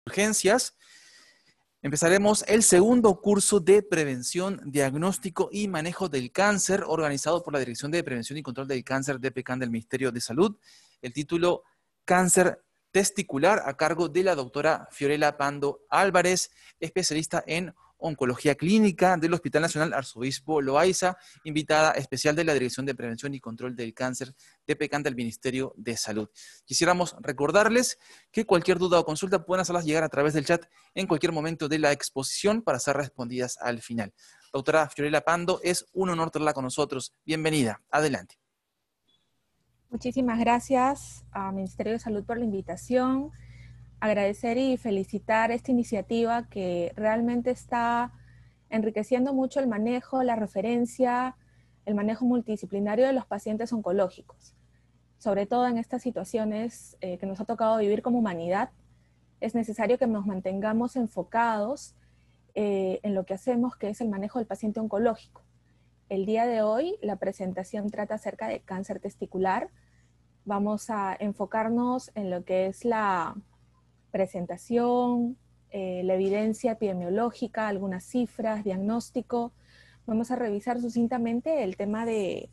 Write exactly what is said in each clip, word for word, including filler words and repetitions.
Urgencias. Empezaremos el segundo curso de Prevención, Diagnóstico y Manejo del Cáncer, organizado por la Dirección de Prevención y Control del Cáncer de PECAN del Ministerio de Salud. El título Cáncer testicular, a cargo de la doctora Fiorella Pando Álvarez, especialista en Oncología Clínica del Hospital Nacional Arzobispo Loaiza, invitada especial de la Dirección de Prevención y Control del Cáncer de PECAN del Ministerio de Salud. Quisiéramos recordarles que cualquier duda o consulta pueden hacerlas llegar a través del chat en cualquier momento de la exposición para ser respondidas al final. Doctora Fiorella Pando, es un honor tenerla con nosotros. Bienvenida. Adelante. Muchísimas gracias al Ministerio de Salud por la invitación. Agradecer y felicitar esta iniciativa que realmente está enriqueciendo mucho el manejo, la referencia, el manejo multidisciplinario de los pacientes oncológicos. Sobre todo en estas situaciones eh, que nos ha tocado vivir como humanidad, es necesario que nos mantengamos enfocados eh, en lo que hacemos, que es el manejo del paciente oncológico. El día de hoy la presentación trata acerca de cáncer testicular. Vamos a enfocarnos en lo que es la presentación, eh, la evidencia epidemiológica, algunas cifras, diagnóstico. Vamos a revisar sucintamente el tema de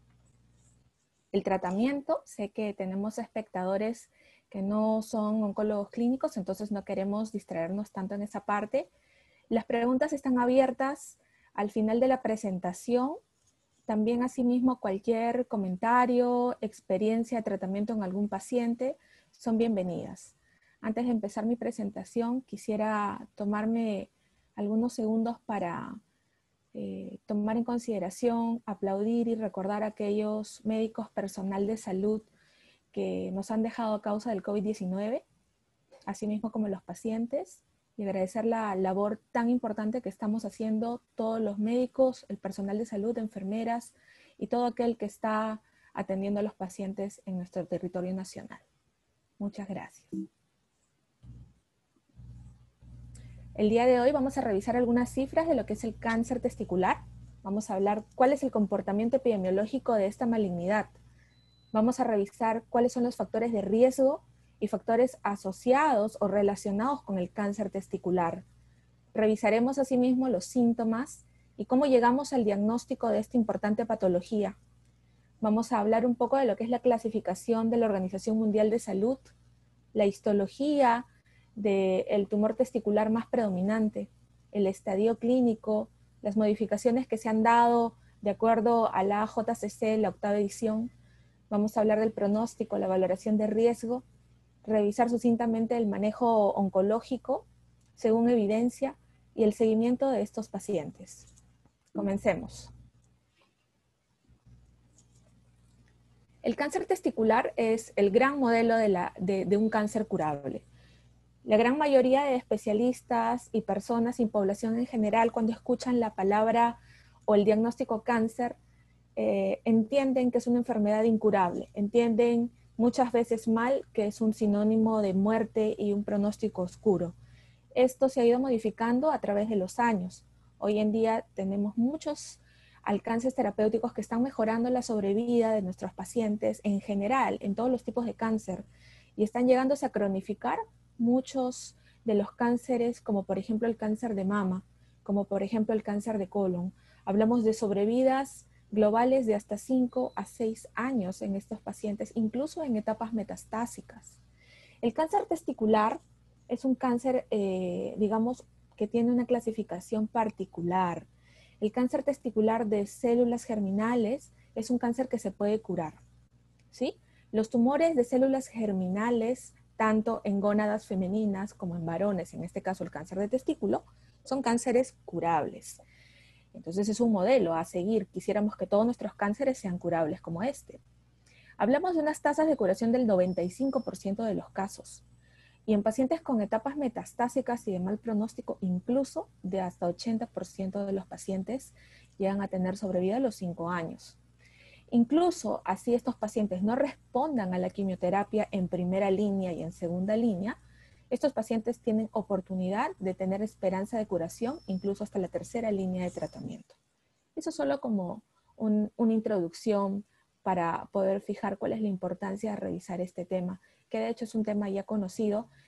el tratamiento. Sé que tenemos espectadores que no son oncólogos clínicos, entonces no queremos distraernos tanto en esa parte. Las preguntas están abiertas al final de la presentación. También, asimismo, cualquier comentario, experiencia de tratamiento en algún paciente son bienvenidas. Antes de empezar mi presentación, quisiera tomarme algunos segundos para eh, tomar en consideración, aplaudir y recordar a aquellos médicos, personal de salud que nos han dejado a causa del COVID diecinueve, asimismo como los pacientes, y agradecer la labor tan importante que estamos haciendo todos los médicos, el personal de salud, enfermeras y todo aquel que está atendiendo a los pacientes en nuestro territorio nacional. Muchas gracias. El día de hoy vamos a revisar algunas cifras de lo que es el cáncer testicular. Vamos a hablar cuál es el comportamiento epidemiológico de esta malignidad. Vamos a revisar cuáles son los factores de riesgo y factores asociados o relacionados con el cáncer testicular. Revisaremos asimismo los síntomas y cómo llegamos al diagnóstico de esta importante patología. Vamos a hablar un poco de lo que es la clasificación de la Organización Mundial de Salud, la histología del tumor testicular más predominante, el estadio clínico, las modificaciones que se han dado de acuerdo a la J C C, la octava edición. Vamos a hablar del pronóstico, la valoración de riesgo, revisar sucintamente el manejo oncológico según evidencia y el seguimiento de estos pacientes. Comencemos. El cáncer testicular es el gran modelo de, la, de, de un cáncer curable. La gran mayoría de especialistas y personas y población en general, cuando escuchan la palabra o el diagnóstico cáncer, eh, entienden que es una enfermedad incurable, entienden muchas veces mal que es un sinónimo de muerte y un pronóstico oscuro. Esto se ha ido modificando a través de los años. Hoy en día tenemos muchos alcances terapéuticos que están mejorando la sobrevida de nuestros pacientes en general, en todos los tipos de cáncer, y están llegándose a cronificar muchos de los cánceres, como por ejemplo el cáncer de mama, como por ejemplo el cáncer de colon. Hablamos de sobrevidas globales de hasta cinco a seis años en estos pacientes, incluso en etapas metastásicas. El cáncer testicular es un cáncer, eh, digamos, que tiene una clasificación particular. El cáncer testicular de células germinales es un cáncer que se puede curar, ¿sí? Los tumores de células germinales, tanto en gónadas femeninas como en varones, en este caso el cáncer de testículo, son cánceres curables. Entonces es un modelo a seguir. Quisiéramos que todos nuestros cánceres sean curables como este. Hablamos de unas tasas de curación del noventa y cinco por ciento de los casos. Y en pacientes con etapas metastásicas y de mal pronóstico, incluso de hasta ochenta por ciento de los pacientes llegan a tener sobrevida a los cinco años. Incluso así estos pacientes no respondan a la quimioterapia en primera línea y en segunda línea, estos pacientes tienen oportunidad de tener esperanza de curación incluso hasta la tercera línea de tratamiento. Eso solo como un, una introducción para poder fijar cuál es la importancia de revisar este tema, que de hecho es un tema ya conocido,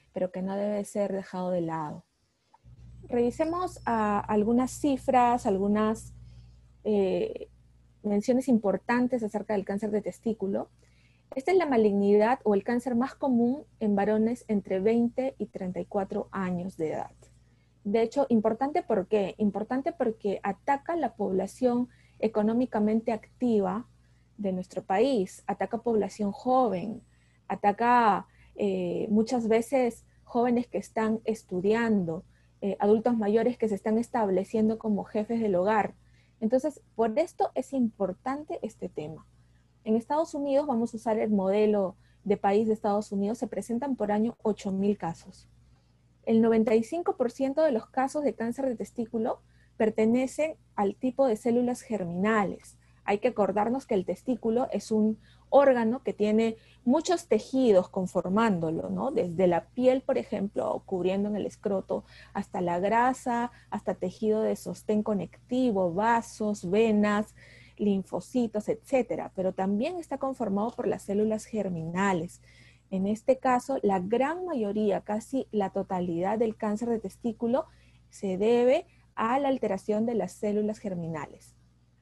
pero que no debe ser dejado de lado. Revisemos uh, algunas cifras, algunas eh, menciones importantes acerca del cáncer de testículo. Esta es la malignidad o el cáncer más común en varones entre veinte y treinta y cuatro años de edad. De hecho, importante ¿por qué? Importante porque ataca la población económicamente activa de nuestro país, ataca población joven, ataca eh, muchas veces jóvenes que están estudiando, eh, adultos mayores que se están estableciendo como jefes del hogar. Entonces, por esto es importante este tema. En Estados Unidos, vamos a usar el modelo de país de Estados Unidos, se presentan por año ocho mil casos. El noventa y cinco por ciento de los casos de cáncer de testículo pertenecen al tipo de células germinales. Hay que acordarnos que el testículo es un órgano que tiene muchos tejidos conformándolo, ¿no? Desde la piel, por ejemplo, cubriendo en el escroto, hasta la grasa, hasta tejido de sostén conectivo, vasos, venas, linfocitos, etcétera. Pero también está conformado por las células germinales. En este caso, la gran mayoría, casi la totalidad del cáncer de testículo se debe a la alteración de las células germinales.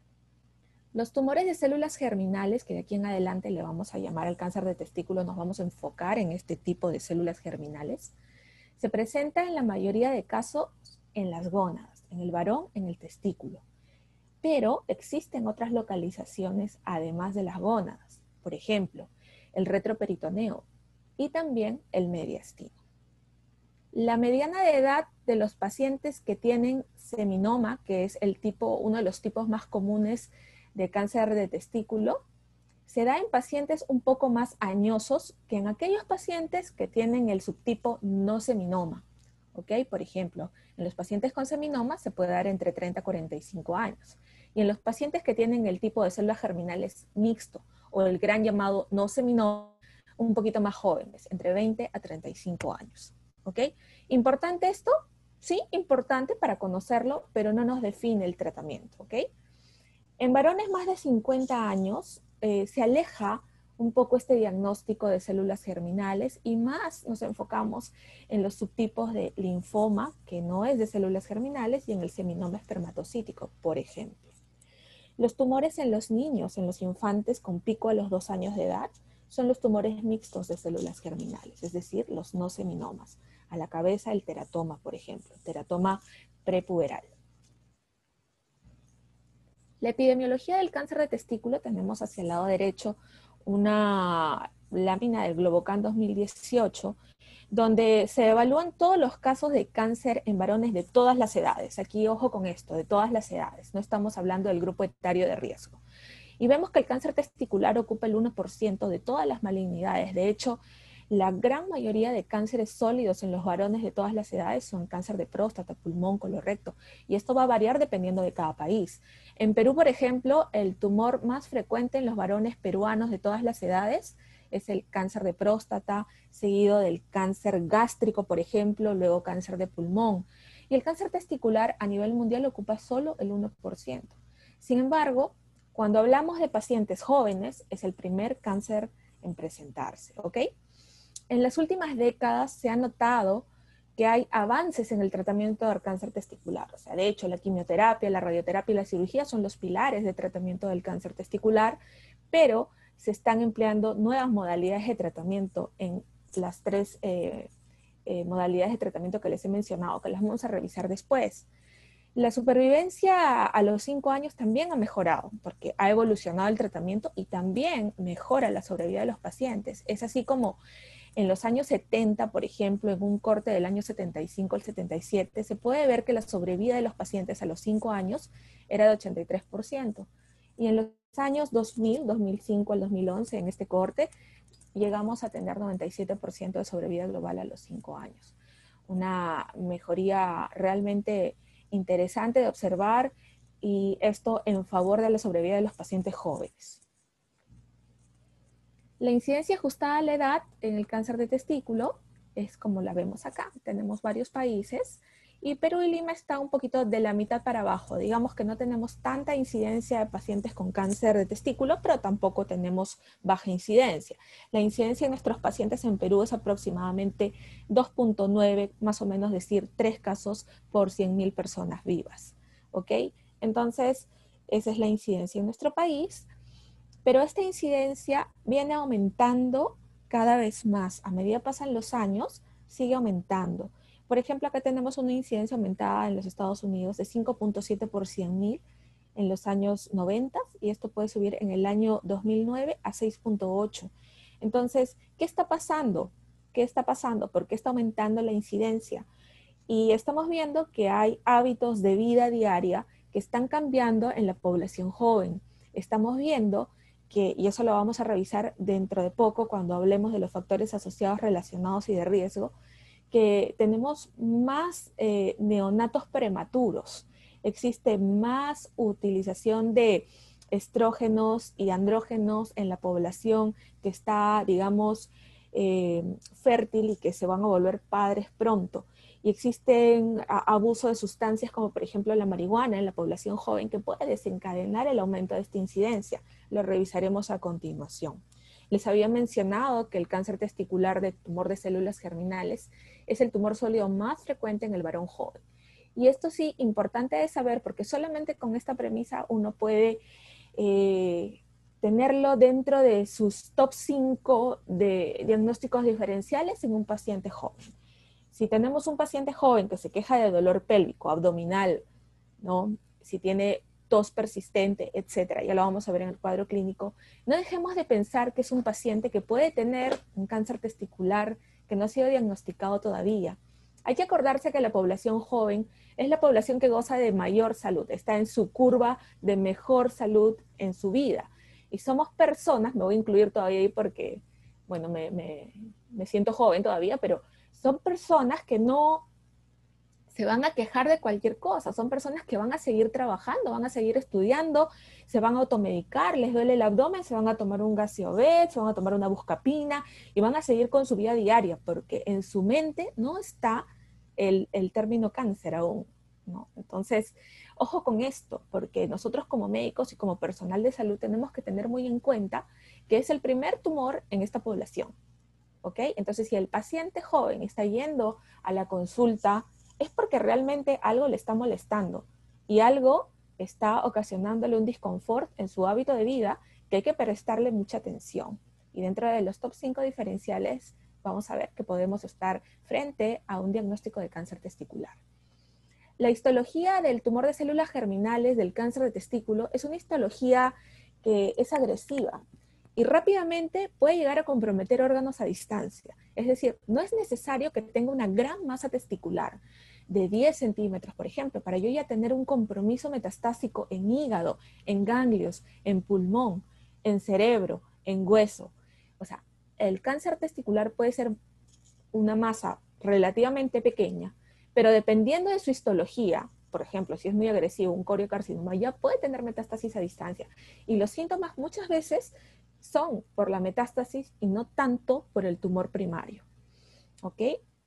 Los tumores de células germinales, que de aquí en adelante le vamos a llamar al cáncer de testículo, nos vamos a enfocar en este tipo de células germinales, se presenta en la mayoría de casos en las gónadas, en el varón, en el testículo. Pero existen otras localizaciones además de las gónadas, por ejemplo, el retroperitoneo y también el mediastino. La mediana de edad de los pacientes que tienen seminoma, que es el tipo, uno de los tipos más comunes de cáncer de testículo, se da en pacientes un poco más añosos que en aquellos pacientes que tienen el subtipo no seminoma. ¿Ok? Por ejemplo, en los pacientes con seminoma se puede dar entre treinta a cuarenta y cinco años. Y en los pacientes que tienen el tipo de células germinales mixto o el gran llamado no seminoma, un poquito más jóvenes, entre veinte a treinta y cinco años. ¿Ok? ¿Importante esto? Sí, importante para conocerlo, pero no nos define el tratamiento. ¿Ok? En varones más de cincuenta años eh, se aleja un poco este diagnóstico de células germinales y más nos enfocamos en los subtipos de linfoma, que no es de células germinales, y en el seminoma espermatocítico, por ejemplo. Los tumores en los niños, en los infantes con pico a los dos años de edad, son los tumores mixtos de células germinales, es decir, los no seminomas. A la cabeza el teratoma, por ejemplo, teratoma prepuberal. La epidemiología del cáncer de testículo, tenemos hacia el lado derecho una lámina del Globocan dos mil dieciocho, donde se evalúan todos los casos de cáncer en varones de todas las edades. Aquí, ojo con esto, de todas las edades. No estamos hablando del grupo etario de riesgo. Y vemos que el cáncer testicular ocupa el uno por ciento de todas las malignidades. De hecho, la gran mayoría de cánceres sólidos en los varones de todas las edades son cáncer de próstata, pulmón, colorecto. Y esto va a variar dependiendo de cada país. En Perú, por ejemplo, el tumor más frecuente en los varones peruanos de todas las edades es el cáncer de próstata, seguido del cáncer gástrico, por ejemplo, luego cáncer de pulmón. Y el cáncer testicular a nivel mundial ocupa solo el uno por ciento. Sin embargo, cuando hablamos de pacientes jóvenes, es el primer cáncer en presentarse, ¿ok? En las últimas décadas se ha notado que hay avances en el tratamiento del cáncer testicular. O sea, de hecho, la quimioterapia, la radioterapia y la cirugía son los pilares de tratamiento del cáncer testicular, pero se están empleando nuevas modalidades de tratamiento en las tres eh, eh, modalidades de tratamiento que les he mencionado, que las vamos a revisar después. La supervivencia a los cinco años también ha mejorado, porque ha evolucionado el tratamiento y también mejora la sobrevida de los pacientes. Es así como en los años setenta, por ejemplo, en un corte del año setenta y cinco al setenta y siete, se puede ver que la sobrevida de los pacientes a los cinco años era de ochenta y tres por ciento. Y en los años dos mil, dos mil cinco al dos mil once, en este corte, llegamos a tener noventa y siete por ciento de sobrevida global a los cinco años. Una mejoría realmente interesante de observar, y esto en favor de la sobrevida de los pacientes jóvenes. La incidencia ajustada a la edad en el cáncer de testículo es como la vemos acá. Tenemos varios países Y Perú y Lima está un poquito de la mitad para abajo. Digamos que no tenemos tanta incidencia de pacientes con cáncer de testículo, pero tampoco tenemos baja incidencia. La incidencia de nuestros pacientes en Perú es aproximadamente dos punto nueve, más o menos decir, tres casos por cien mil personas vivas. ¿Ok? Entonces, esa es la incidencia en nuestro país. Pero esta incidencia viene aumentando cada vez más. A medida que pasan los años, sigue aumentando. Por ejemplo, acá tenemos una incidencia aumentada en los Estados Unidos de cinco punto siete por cien mil en los años noventa y esto puede subir en el año dos mil nueve a seis punto ocho. Entonces, ¿qué está pasando? ¿Qué está pasando? ¿Por qué está aumentando la incidencia? Y estamos viendo que hay hábitos de vida diaria que están cambiando en la población joven. Estamos viendo que, y eso lo vamos a revisar dentro de poco cuando hablemos de los factores asociados, relacionados y de riesgo, que tenemos más eh, neonatos prematuros, existe más utilización de estrógenos y andrógenos en la población que está, digamos, eh, fértil y que se van a volver padres pronto. Y existen a, abuso de sustancias como por ejemplo la marihuana en la población joven que puede desencadenar el aumento de esta incidencia. Lo revisaremos a continuación. Les había mencionado que el cáncer testicular de tumor de células germinales es el tumor sólido más frecuente en el varón joven. Y esto sí, importante de saber porque solamente con esta premisa uno puede eh, tenerlo dentro de sus top cinco de diagnósticos diferenciales en un paciente joven. Si tenemos un paciente joven que se queja de dolor pélvico, abdominal, ¿no? Si tiene tos persistente, etcétera, ya lo vamos a ver en el cuadro clínico, no dejemos de pensar que es un paciente que puede tener un cáncer testicular que no ha sido diagnosticado todavía. Hay que acordarse que la población joven es la población que goza de mayor salud, está en su curva de mejor salud en su vida. Y somos personas, me voy a incluir todavía ahí porque, bueno, me, me, me siento joven todavía, pero son personas que no se van a quejar de cualquier cosa, son personas que van a seguir trabajando, van a seguir estudiando, se van a automedicar, les duele el abdomen, se van a tomar un Gaseovet, se van a tomar una buscapina y van a seguir con su vida diaria, porque en su mente no está el, el término cáncer aún, ¿no? Entonces, ojo con esto, porque nosotros como médicos y como personal de salud tenemos que tener muy en cuenta que es el primer tumor en esta población, ¿ok? Entonces, si el paciente joven está yendo a la consulta, es porque realmente algo le está molestando y algo está ocasionándole un disconfort en su hábito de vida que hay que prestarle mucha atención. Y dentro de los top cinco diferenciales vamos a ver que podemos estar frente a un diagnóstico de cáncer testicular. La histología del tumor de células germinales del cáncer de testículo es una histología que es agresiva y rápidamente puede llegar a comprometer órganos a distancia. Es decir, no es necesario que tenga una gran masa testicular de diez centímetros, por ejemplo, para yo ya tener un compromiso metastásico en hígado, en ganglios, en pulmón, en cerebro, en hueso. O sea, el cáncer testicular puede ser una masa relativamente pequeña, pero dependiendo de su histología, por ejemplo, si es muy agresivo, un coriocarcinoma ya puede tener metástasis a distancia. Y los síntomas muchas veces son por la metástasis y no tanto por el tumor primario. ¿Ok?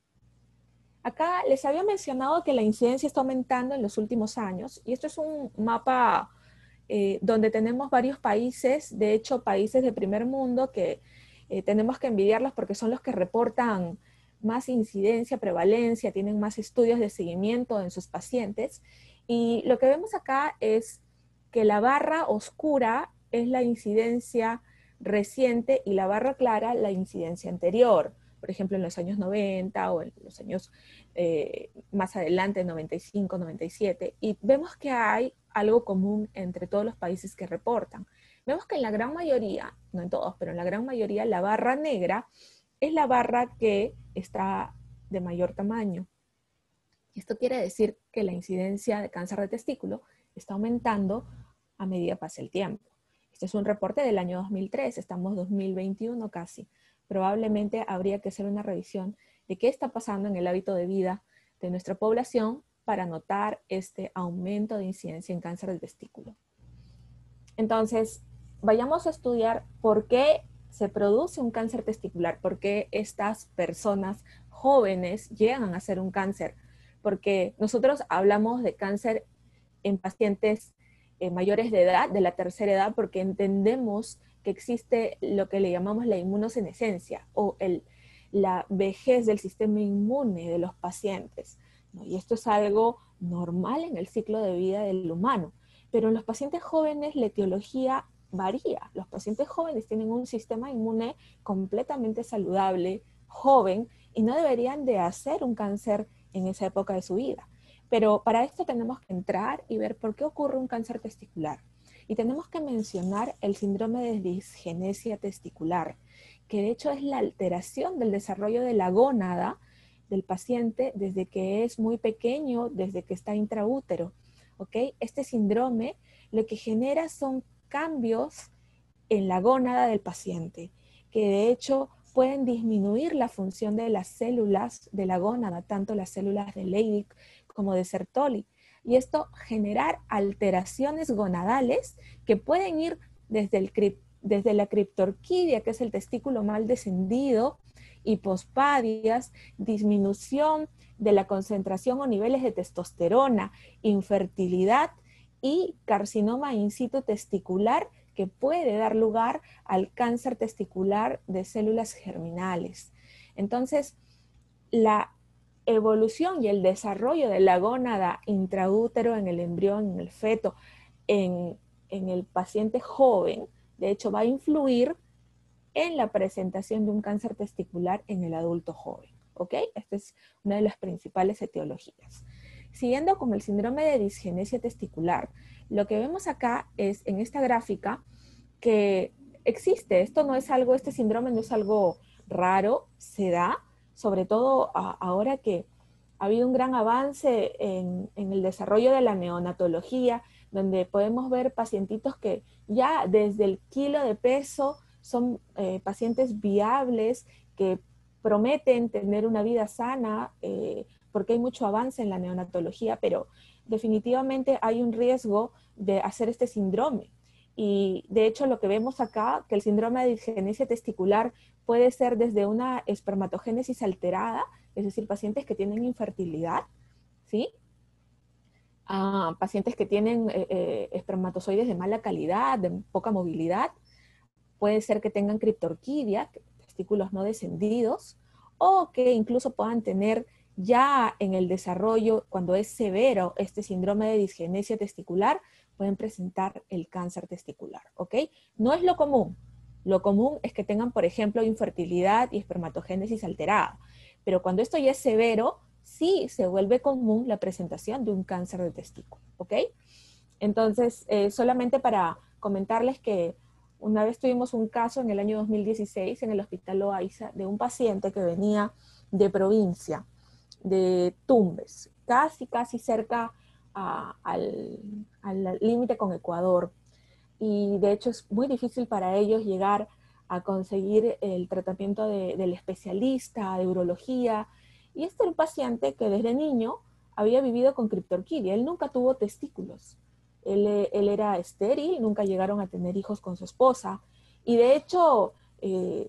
Acá les había mencionado que la incidencia está aumentando en los últimos años y esto es un mapa eh, donde tenemos varios países, de hecho países de primer mundo que eh, tenemos que envidiarlos porque son los que reportan más incidencia, prevalencia, tienen más estudios de seguimiento en sus pacientes. Y lo que vemos acá es que la barra oscura es la incidencia reciente y la barra clara la incidencia anterior. Por ejemplo, en los años noventa o en los años eh, más adelante, noventa y cinco, noventa y siete, y vemos que hay algo común entre todos los países que reportan. Vemos que en la gran mayoría, no en todos, pero en la gran mayoría, la barra negra es la barra que está de mayor tamaño. Y esto quiere decir que la incidencia de cáncer de testículo está aumentando a medida que pasa el tiempo. Este es un reporte del año dos mil tres, estamos en dos mil veintiuno casi. Probablemente habría que hacer una revisión de qué está pasando en el hábito de vida de nuestra población para notar este aumento de incidencia en cáncer del testículo. Entonces, vayamos a estudiar por qué se produce un cáncer testicular, por qué estas personas jóvenes llegan a hacer un cáncer. porque nosotros hablamos de cáncer en pacientes eh, mayores de edad, de la tercera edad, porque entendemos que existe lo que le llamamos la inmunosenescencia o el, la vejez del sistema inmune de los pacientes, ¿no? Y esto es algo normal en el ciclo de vida del humano. Pero en los pacientes jóvenes la etiología varía. Los pacientes jóvenes tienen un sistema inmune completamente saludable, joven, y no deberían de hacer un cáncer en esa época de su vida. Pero para esto tenemos que entrar y ver por qué ocurre un cáncer testicular. Y tenemos que mencionar el síndrome de disgenesia testicular, que de hecho es la alteración del desarrollo de la gónada del paciente desde que es muy pequeño, desde que está intraútero. ¿Okay? Este síndrome lo que genera son cambios en la gónada del paciente, que de hecho pueden disminuir la función de las células de la gónada, tanto las células de Leydig como de Sertoli. Y esto generar alteraciones gonadales que pueden ir desde, el, desde la criptorquidia, que es el testículo mal descendido, hipospadias, disminución de la concentración o niveles de testosterona, infertilidad y carcinoma in situ testicular, que puede dar lugar al cáncer testicular de células germinales. Entonces, la evolución y el desarrollo de la gónada intraútero en el embrión, en el feto, en, en el paciente joven, de hecho va a influir en la presentación de un cáncer testicular en el adulto joven. ¿Ok? Esta es una de las principales etiologías. Siguiendo con el síndrome de disgenesia testicular, lo que vemos acá es en esta gráfica que existe. Esto no es algo, este síndrome no es algo raro, se da, sobre todo a, ahora que ha habido un gran avance en, en el desarrollo de la neonatología, donde podemos ver pacientitos que ya desde el kilo de peso son eh, pacientes viables que prometen tener una vida sana, eh, porque hay mucho avance en la neonatología, pero definitivamente hay un riesgo de hacer este síndrome. Y de hecho lo que vemos acá, que el síndrome de disgenesia testicular puede ser desde una espermatogénesis alterada, es decir, pacientes que tienen infertilidad, ¿sí? A pacientes que tienen eh, eh, espermatozoides de mala calidad, de poca movilidad. Puede ser que tengan criptorquidia, testículos no descendidos, o que incluso puedan tener ya en el desarrollo, cuando es severo este síndrome de disgenesia testicular, pueden presentar el cáncer testicular, ¿ok? No es lo común. Lo común es que tengan, por ejemplo, infertilidad y espermatogénesis alterada. Pero cuando esto ya es severo, sí se vuelve común la presentación de un cáncer de testículo, ¿ok? Entonces, eh, solamente para comentarles que una vez tuvimos un caso en el año dos mil dieciséis en el Hospital Loaiza de un paciente que venía de provincia, de Tumbes, casi, casi cerca a, al, al límite con Ecuador. Y de hecho es muy difícil para ellos llegar a conseguir el tratamiento de, del especialista, de urología. Y este era un paciente que desde niño había vivido con criptorquidia. Él nunca tuvo testículos. Él, él era estéril, nunca llegaron a tener hijos con su esposa. Y de hecho, eh,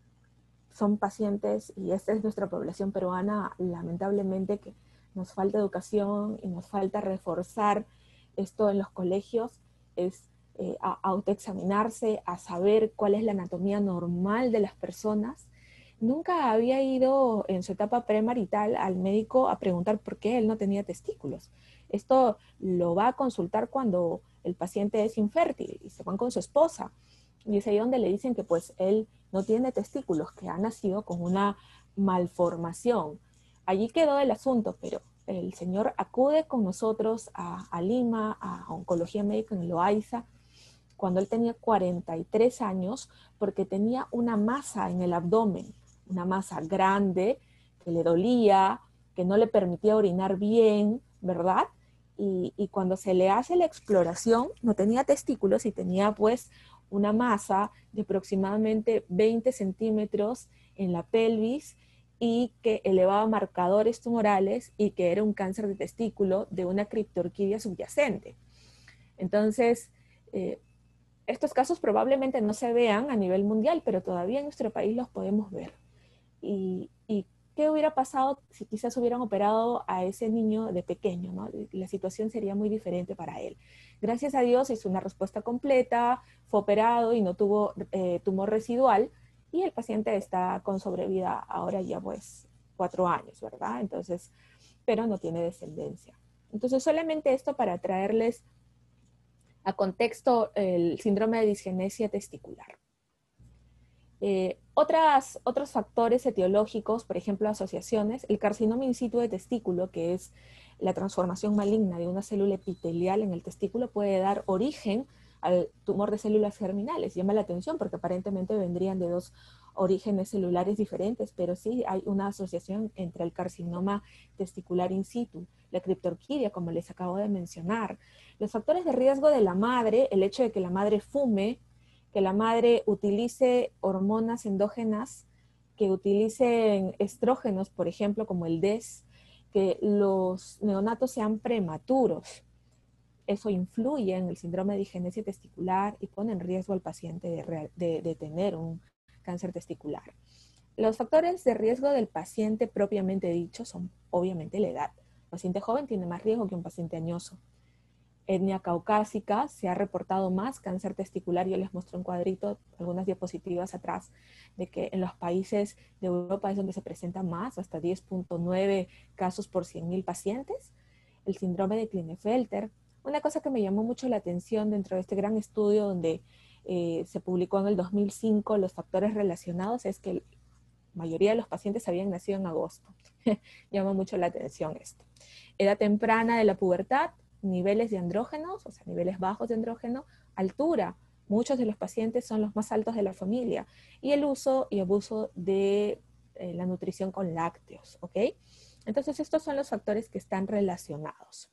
son pacientes, y esta es nuestra población peruana, lamentablemente, que nos falta educación y nos falta reforzar esto en los colegios, es eh, a autoexaminarse, a saber cuál es la anatomía normal de las personas. Nunca había ido en su etapa premarital al médico a preguntar por qué él no tenía testículos. Esto lo va a consultar cuando el paciente es infértil y se van con su esposa. Y es ahí donde le dicen que pues él no tiene testículos, que ha nacido con una malformación. Allí quedó el asunto, pero el señor acude con nosotros a, a Lima, a Oncología Médica en Loaiza, cuando él tenía cuarenta y tres años, porque tenía una masa en el abdomen, una masa grande, que le dolía, que no le permitía orinar bien, ¿verdad? Y, y cuando se le hace la exploración, no tenía testículos y tenía pues una masa de aproximadamente veinte centímetros en la pelvis y que elevaba marcadores tumorales y que era un cáncer de testículo de una criptorquidia subyacente. Entonces, eh, estos casos probablemente no se vean a nivel mundial, pero todavía en nuestro país los podemos ver. Y, y ¿qué hubiera pasado si quizás hubieran operado a ese niño de pequeño, ¿no? La situación sería muy diferente para él. Gracias a Dios hizo una respuesta completa, fue operado y no tuvo eh, tumor residual, y el paciente está con sobrevida ahora ya pues cuatro años, ¿verdad? Entonces, pero no tiene descendencia. Entonces, solamente esto para traerles a contexto el síndrome de disgenesia testicular. Eh, otras, otros factores etiológicos, por ejemplo, asociaciones, el carcinoma in situ de testículo, que es la transformación maligna de una célula epitelial en el testículo, puede dar origen al tumor de células germinales. Llama la atención porque aparentemente vendrían de dos orígenes celulares diferentes, pero sí hay una asociación entre el carcinoma testicular in situ, la criptorquidia, como les acabo de mencionar. Los factores de riesgo de la madre, el hecho de que la madre fume, que la madre utilice hormonas endógenas, que utilicen estrógenos, por ejemplo, como el D E S, que los neonatos sean prematuros. Eso influye en el síndrome de disgenesia testicular y pone en riesgo al paciente de, de, de tener un cáncer testicular. Los factores de riesgo del paciente propiamente dicho son obviamente la edad. Un paciente joven tiene más riesgo que un paciente añoso. Etnia caucásica, se ha reportado más cáncer testicular. Yo les muestro un cuadrito, algunas diapositivas atrás, de que en los países de Europa es donde se presenta más, hasta diez punto nueve casos por cien mil pacientes. El síndrome de Klinefelter. Una cosa que me llamó mucho la atención dentro de este gran estudio donde eh, se publicó en el dos mil cinco los factores relacionados es que la mayoría de los pacientes habían nacido en agosto. Llama mucho la atención esto. Edad temprana de la pubertad, niveles de andrógenos, o sea, niveles bajos de andrógeno, altura. Muchos de los pacientes son los más altos de la familia. Y el uso y abuso de eh, la nutrición con lácteos, ¿ok? Entonces, estos son los factores que están relacionados.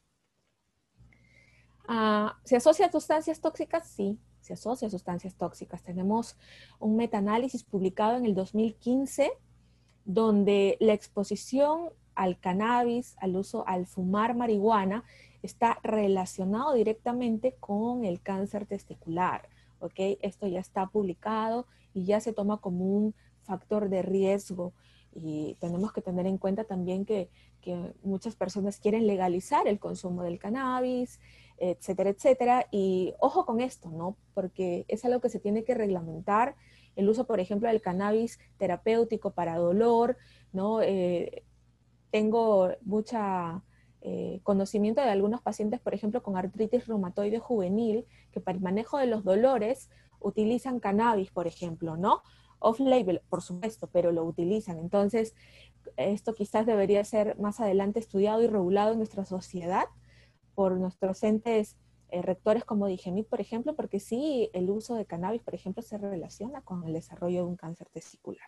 Uh, ¿Se asocia a sustancias tóxicas? Sí, se asocia a sustancias tóxicas. Tenemos un metaanálisis publicado en el dos mil quince donde la exposición al cannabis, al uso, al fumar marihuana, está relacionado directamente con el cáncer testicular, ¿ok? Esto ya está publicado y ya se toma como un factor de riesgo. Y tenemos que tener en cuenta también que, que muchas personas quieren legalizar el consumo del cannabis, etcétera, etcétera. Y ojo con esto, ¿no? Porque es algo que se tiene que reglamentar. El uso, por ejemplo, del cannabis terapéutico para dolor, ¿no? Eh, tengo mucha eh, conocimiento de algunos pacientes, por ejemplo, con artritis reumatoide juvenil, que para el manejo de los dolores utilizan cannabis, por ejemplo, ¿no? Off-label, por supuesto, pero lo utilizan. Entonces, esto quizás debería ser más adelante estudiado y regulado en nuestra sociedad por nuestros entes eh, rectores como Digemit, por ejemplo, porque sí, el uso de cannabis, por ejemplo, se relaciona con el desarrollo de un cáncer testicular.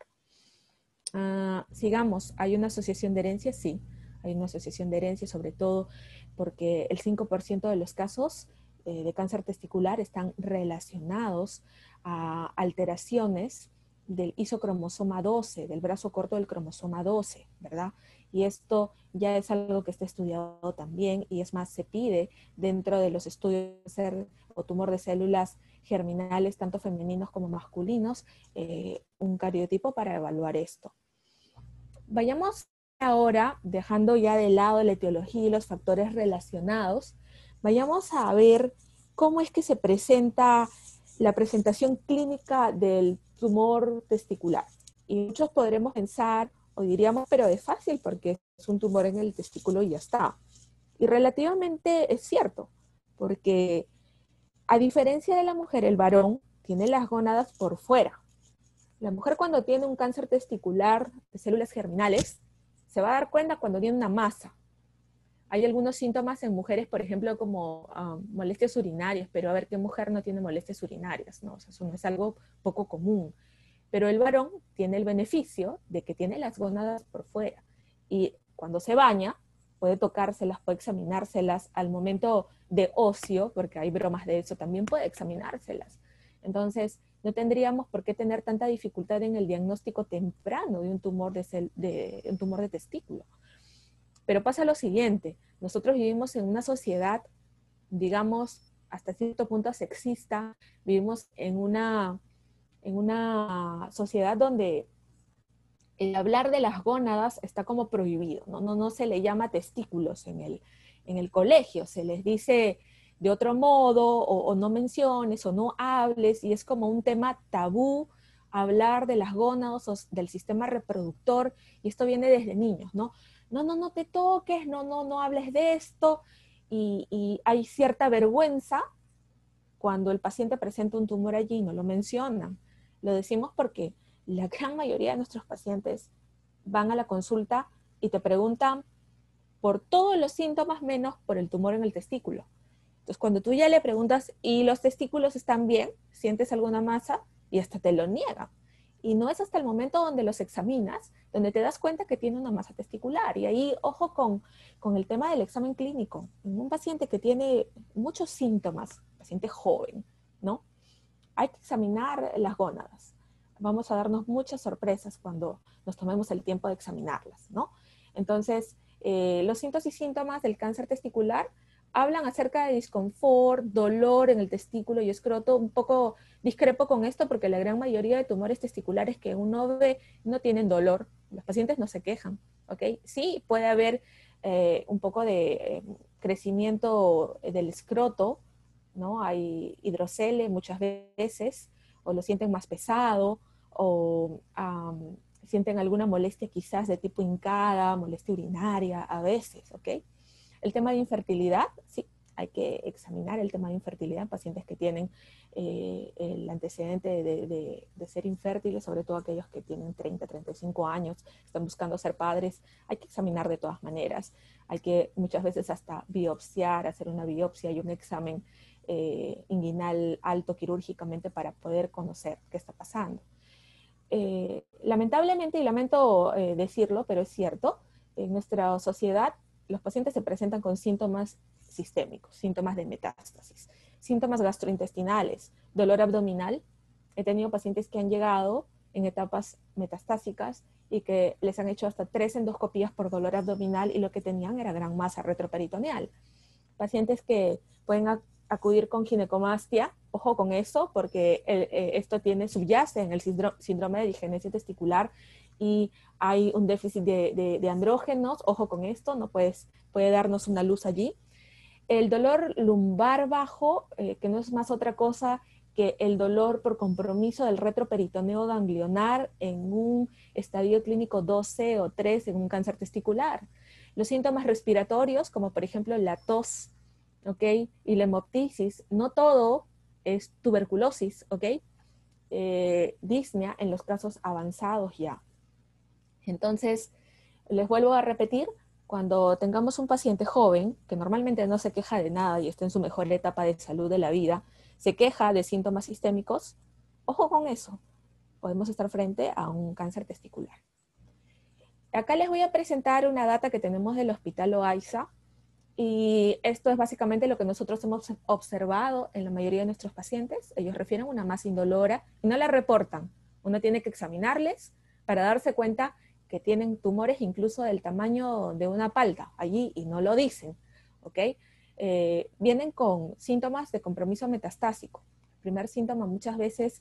Uh, sigamos, ¿hay una asociación de herencia? Sí, hay una asociación de herencia, sobre todo porque el cinco por ciento de los casos eh, de cáncer testicular están relacionados a alteraciones del isocromosoma doce, del brazo corto del cromosoma doce, ¿verdad? Y esto ya es algo que está estudiado también, y es más, se pide dentro de los estudios de cáncer o tumor de células germinales, tanto femeninos como masculinos, eh, un cariotipo para evaluar esto. Vayamos ahora, dejando ya de lado la etiología y los factores relacionados, vayamos a ver cómo es que se presenta la presentación clínica del tumor testicular. Y muchos podremos pensar, o diríamos, pero es fácil porque es un tumor en el testículo y ya está. Y relativamente es cierto, porque a diferencia de la mujer, el varón tiene las gónadas por fuera. La mujer cuando tiene un cáncer testicular de células germinales, se va a dar cuenta cuando tiene una masa. Hay algunos síntomas en mujeres, por ejemplo, como um, molestias urinarias, pero a ver qué mujer no tiene molestias urinarias, ¿no? O sea, eso no es algo poco común. Pero el varón tiene el beneficio de que tiene las gónadas por fuera. Y cuando se baña, puede tocárselas, puede examinárselas al momento de ocio, porque hay bromas de eso, también puede examinárselas. Entonces, no tendríamos por qué tener tanta dificultad en el diagnóstico temprano de un tumor de, cel de, un tumor de testículo. Pero pasa lo siguiente, nosotros vivimos en una sociedad, digamos, hasta cierto punto sexista, vivimos en una, en una sociedad donde el hablar de las gónadas está como prohibido, ¿no? No, no se le llama testículos en el, en el colegio, se les dice de otro modo, o, o no menciones, o no hables, y es como un tema tabú hablar de las gónadas o del sistema reproductor, y esto viene desde niños, ¿no? No, no, no te toques, no, no, no hables de esto, y, y hay cierta vergüenza cuando el paciente presenta un tumor allí y no lo mencionan. Lo decimos porque la gran mayoría de nuestros pacientes van a la consulta y te preguntan por todos los síntomas menos por el tumor en el testículo. Entonces, cuando tú ya le preguntas, ¿y los testículos están bien? ¿Sientes alguna masa? Y hasta te lo niegan. Y no es hasta el momento donde los examinas, donde te das cuenta que tiene una masa testicular. Y ahí, ojo con, con el tema del examen clínico. En un paciente que tiene muchos síntomas, paciente joven, ¿no? Hay que examinar las gónadas. Vamos a darnos muchas sorpresas cuando nos tomemos el tiempo de examinarlas, ¿no? Entonces, eh, los síntomas y síntomas del cáncer testicular hablan acerca de disconfort, dolor en el testículo y escroto. Un poco discrepo con esto porque la gran mayoría de tumores testiculares que uno ve no tienen dolor. Los pacientes no se quejan, ¿ok? Sí, puede haber eh, un poco de eh, crecimiento del escroto, ¿no? Hay hidrocele muchas veces, o lo sienten más pesado, o um, sienten alguna molestia quizás de tipo hincada, molestia urinaria a veces, ¿ok? El tema de infertilidad, sí, hay que examinar el tema de infertilidad en pacientes que tienen eh, el antecedente de, de, de ser infértiles, sobre todo aquellos que tienen treinta, treinta y cinco años, están buscando ser padres, hay que examinar de todas maneras, hay que muchas veces hasta biopsiar, hacer una biopsia y un examen eh, inguinal alto quirúrgicamente para poder conocer qué está pasando. Eh, lamentablemente, y lamento eh, decirlo, pero es cierto, en nuestra sociedad los pacientes se presentan con síntomas sistémicos, síntomas de metástasis, síntomas gastrointestinales, dolor abdominal. He tenido pacientes que han llegado en etapas metastásicas y que les han hecho hasta tres endoscopías por dolor abdominal y lo que tenían era gran masa retroperitoneal. Pacientes que pueden acudir con ginecomastia, ojo con eso, porque el, eh, esto tiene, subyace en el síndrome de digenesia testicular y hay un déficit de, de, de andrógenos, ojo con esto, no puedes, puede darnos una luz allí. El dolor lumbar bajo, eh, que no es más otra cosa que el dolor por compromiso del retroperitoneo ganglionar en un estadio clínico doce o tres en un cáncer testicular. Los síntomas respiratorios, como por ejemplo la tos, ¿ok? Y la hemoptisis, no todo es tuberculosis, ¿ok? Eh, disnea en los casos avanzados ya. Entonces, les vuelvo a repetir, cuando tengamos un paciente joven, que normalmente no se queja de nada y está en su mejor etapa de salud de la vida, se queja de síntomas sistémicos, ojo con eso, podemos estar frente a un cáncer testicular. Acá les voy a presentar una data que tenemos del Hospital Loaiza, y esto es básicamente lo que nosotros hemos observado en la mayoría de nuestros pacientes. Ellos refieren una masa indolora y no la reportan. Uno tiene que examinarles para darse cuenta que tienen tumores incluso del tamaño de una palta allí y no lo dicen, ¿ok? Eh, vienen con síntomas de compromiso metastásico. El primer síntoma muchas veces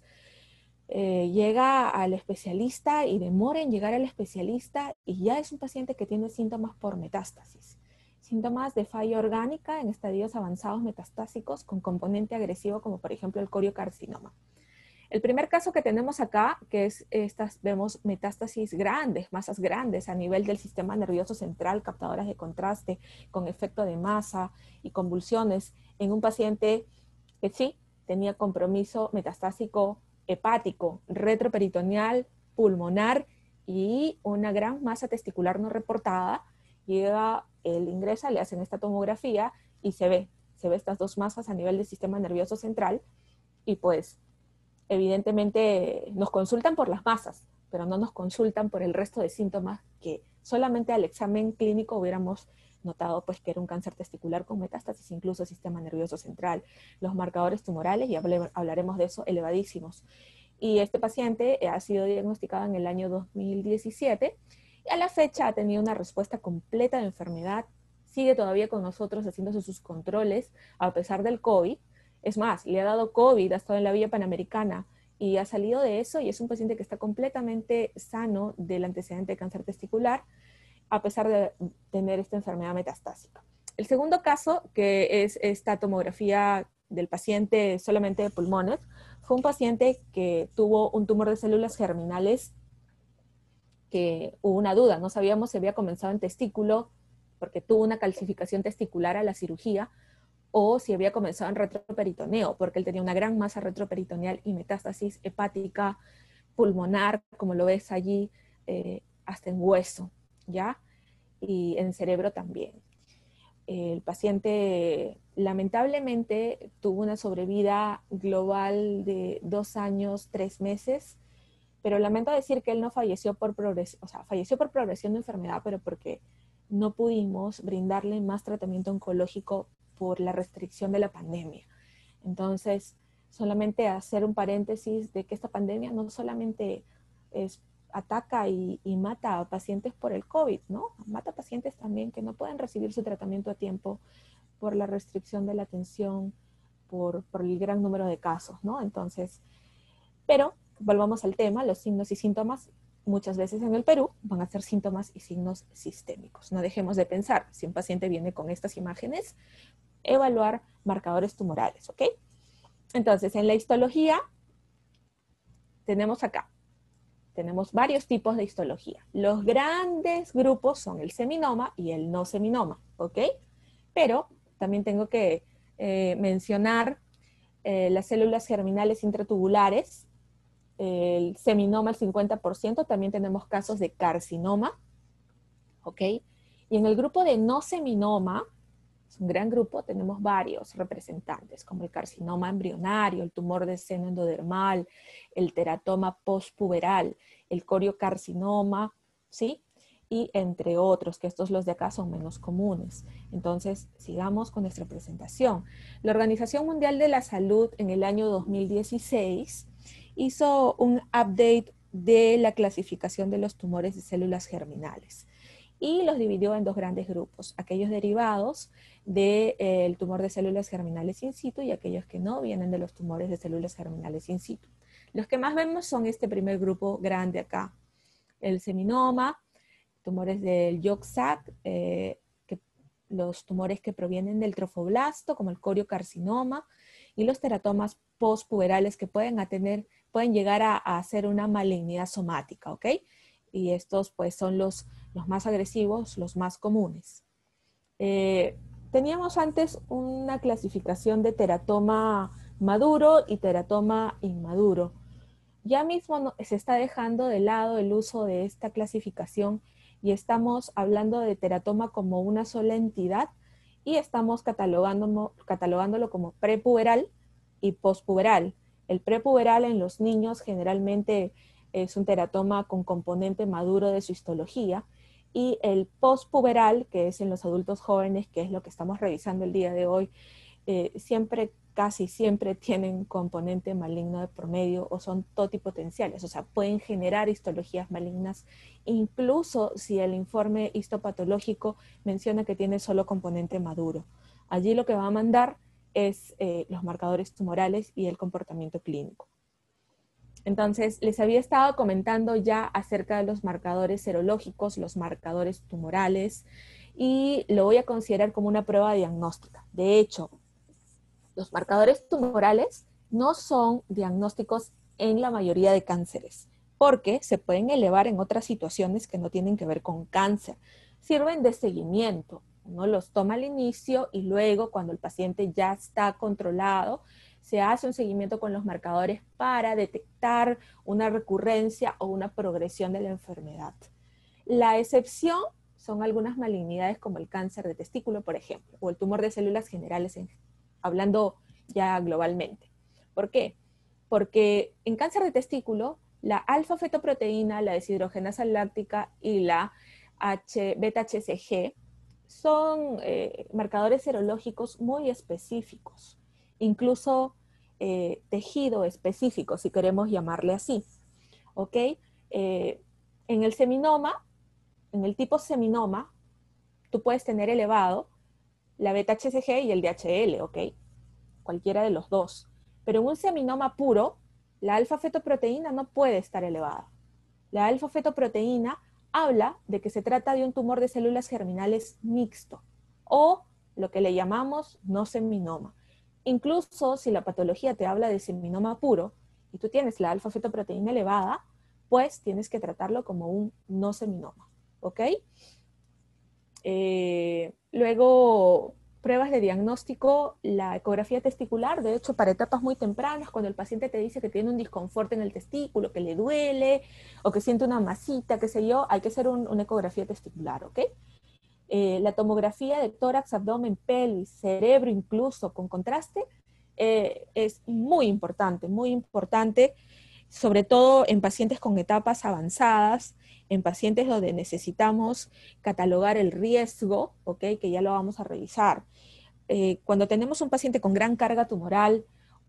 eh, llega al especialista y demora en llegar al especialista y ya es un paciente que tiene síntomas por metástasis. Síntomas de falla orgánica en estadios avanzados metastásicos con componente agresivo como por ejemplo el coriocarcinoma. El primer caso que tenemos acá, que es estas, vemos metástasis grandes, masas grandes a nivel del sistema nervioso central, captadoras de contraste con efecto de masa y convulsiones en un paciente que sí tenía compromiso metastásico hepático, retroperitoneal, pulmonar y una gran masa testicular no reportada. Llega, él ingresa, le hacen esta tomografía y se ve, se ve estas dos masas a nivel del sistema nervioso central y pues evidentemente nos consultan por las masas, pero no nos consultan por el resto de síntomas que solamente al examen clínico hubiéramos notado pues que era un cáncer testicular con metástasis, incluso sistema nervioso central, los marcadores tumorales, y hablaremos de eso, elevadísimos. Y este paciente ha sido diagnosticado en el año dos mil diecisiete y a la fecha ha tenido una respuesta completa de enfermedad, sigue todavía con nosotros haciéndose sus controles a pesar del COVID. Es más, le ha dado COVID, ha estado en la Vía Panamericana y ha salido de eso y es un paciente que está completamente sano del antecedente de cáncer testicular, a pesar de tener esta enfermedad metastásica. El segundo caso, que es esta tomografía del paciente solamente de pulmones, fue un paciente que tuvo un tumor de células germinales, que hubo una duda, no sabíamos si había comenzado en testículo, porque tuvo una calcificación testicular a la cirugía, o si había comenzado en retroperitoneo, porque él tenía una gran masa retroperitoneal y metástasis hepática, pulmonar, como lo ves allí, eh, hasta en hueso, ¿ya? Y en cerebro también. El paciente lamentablemente tuvo una sobrevida global de dos años, tres meses, pero lamento decir que él no falleció por progresión, o sea, falleció por progresión de enfermedad, pero porque no pudimos brindarle más tratamiento oncológico por la restricción de la pandemia. Entonces, solamente hacer un paréntesis de que esta pandemia no solamente es, ataca y, y mata a pacientes por el COVID, ¿no? Mata a pacientes también que no pueden recibir su tratamiento a tiempo por la restricción de la atención, por, por el gran número de casos, ¿no? Entonces, pero volvamos al tema, los signos y síntomas muchas veces en el Perú van a ser síntomas y signos sistémicos. No dejemos de pensar, si un paciente viene con estas imágenes, evaluar marcadores tumorales, ¿ok? Entonces, en la histología, tenemos acá, tenemos varios tipos de histología. Los grandes grupos son el seminoma y el no seminoma, ¿ok? Pero también tengo que eh, mencionar eh, las células germinales intratubulares, el seminoma el cincuenta por ciento, también tenemos casos de carcinoma, ¿ok? Y en el grupo de no seminoma, es un gran grupo, tenemos varios representantes, como el carcinoma embrionario, el tumor de seno endodermal, el teratoma postpuberal, el coriocarcinoma, ¿sí? Y entre otros, que estos los de acá son menos comunes. Entonces, sigamos con nuestra presentación. La Organización Mundial de la Salud en el año dos mil dieciséis hizo un update de la clasificación de los tumores de células germinales y los dividió en dos grandes grupos, aquellos derivados del de, tumor de células germinales in situ y aquellos que no vienen de los tumores de células germinales in situ. Los que más vemos son este primer grupo grande acá, el seminoma, tumores del Yolk-Sac, eh, que, los tumores que provienen del trofoblasto, como el coriocarcinoma, y los teratomas postpuberales que pueden, tener, pueden llegar a, a hacer una malignidad somática, ¿ok? Y estos pues son los, los más agresivos, los más comunes. Eh, teníamos antes una clasificación de teratoma maduro y teratoma inmaduro. Ya mismo no, se está dejando de lado el uso de esta clasificación y estamos hablando de teratoma como una sola entidad y estamos catalogándolo, catalogándolo como prepuberal y postpuberal. El prepuberal en los niños generalmente es un teratoma con componente maduro de su histología, y el postpuberal, que es en los adultos jóvenes, que es lo que estamos revisando el día de hoy, eh, siempre, casi siempre tienen componente maligno de promedio o son totipotenciales, o sea, pueden generar histologías malignas, incluso si el informe histopatológico menciona que tiene solo componente maduro. Allí lo que va a mandar es eh, los marcadores tumorales y el comportamiento clínico. Entonces, les había estado comentando ya acerca de los marcadores serológicos, los marcadores tumorales, y lo voy a considerar como una prueba diagnóstica. De hecho, los marcadores tumorales no son diagnósticos en la mayoría de cánceres, porque se pueden elevar en otras situaciones que no tienen que ver con cáncer. Sirven de seguimiento. Uno los toma al inicio y luego, cuando el paciente ya está controlado, se hace un seguimiento con los marcadores para detectar una recurrencia o una progresión de la enfermedad. La excepción son algunas malignidades como el cáncer de testículo, por ejemplo, o el tumor de células generales, en, hablando ya globalmente. ¿Por qué? Porque en cáncer de testículo, la alfa-fetoproteína, la deshidrogenasa láctica y la beta-H C G son eh, marcadores serológicos muy específicos. Incluso eh, tejido específico, si queremos llamarle así, ¿ok? Eh, en el seminoma, en el tipo seminoma, tú puedes tener elevado la beta-H C G y el D H L, ¿ok? Cualquiera de los dos. Pero en un seminoma puro, la alfa-fetoproteína no puede estar elevada. La alfa-fetoproteína habla de que se trata de un tumor de células germinales mixto o lo que le llamamos no seminoma. Incluso si la patología te habla de seminoma puro y tú tienes la alfa-fetoproteína elevada, pues tienes que tratarlo como un no seminoma, ¿ok? Eh, luego, pruebas de diagnóstico, la ecografía testicular, de hecho, para etapas muy tempranas, cuando el paciente te dice que tiene un disconfort en el testículo, que le duele, o que siente una masita, qué sé yo, hay que hacer un, una ecografía testicular, ¿ok? Eh, la tomografía de tórax, abdomen, pelvis, cerebro incluso, con contraste, eh, es muy importante, muy importante, sobre todo en pacientes con etapas avanzadas, en pacientes donde necesitamos catalogar el riesgo, ¿ok? Que ya lo vamos a revisar. Eh, cuando tenemos un paciente con gran carga tumoral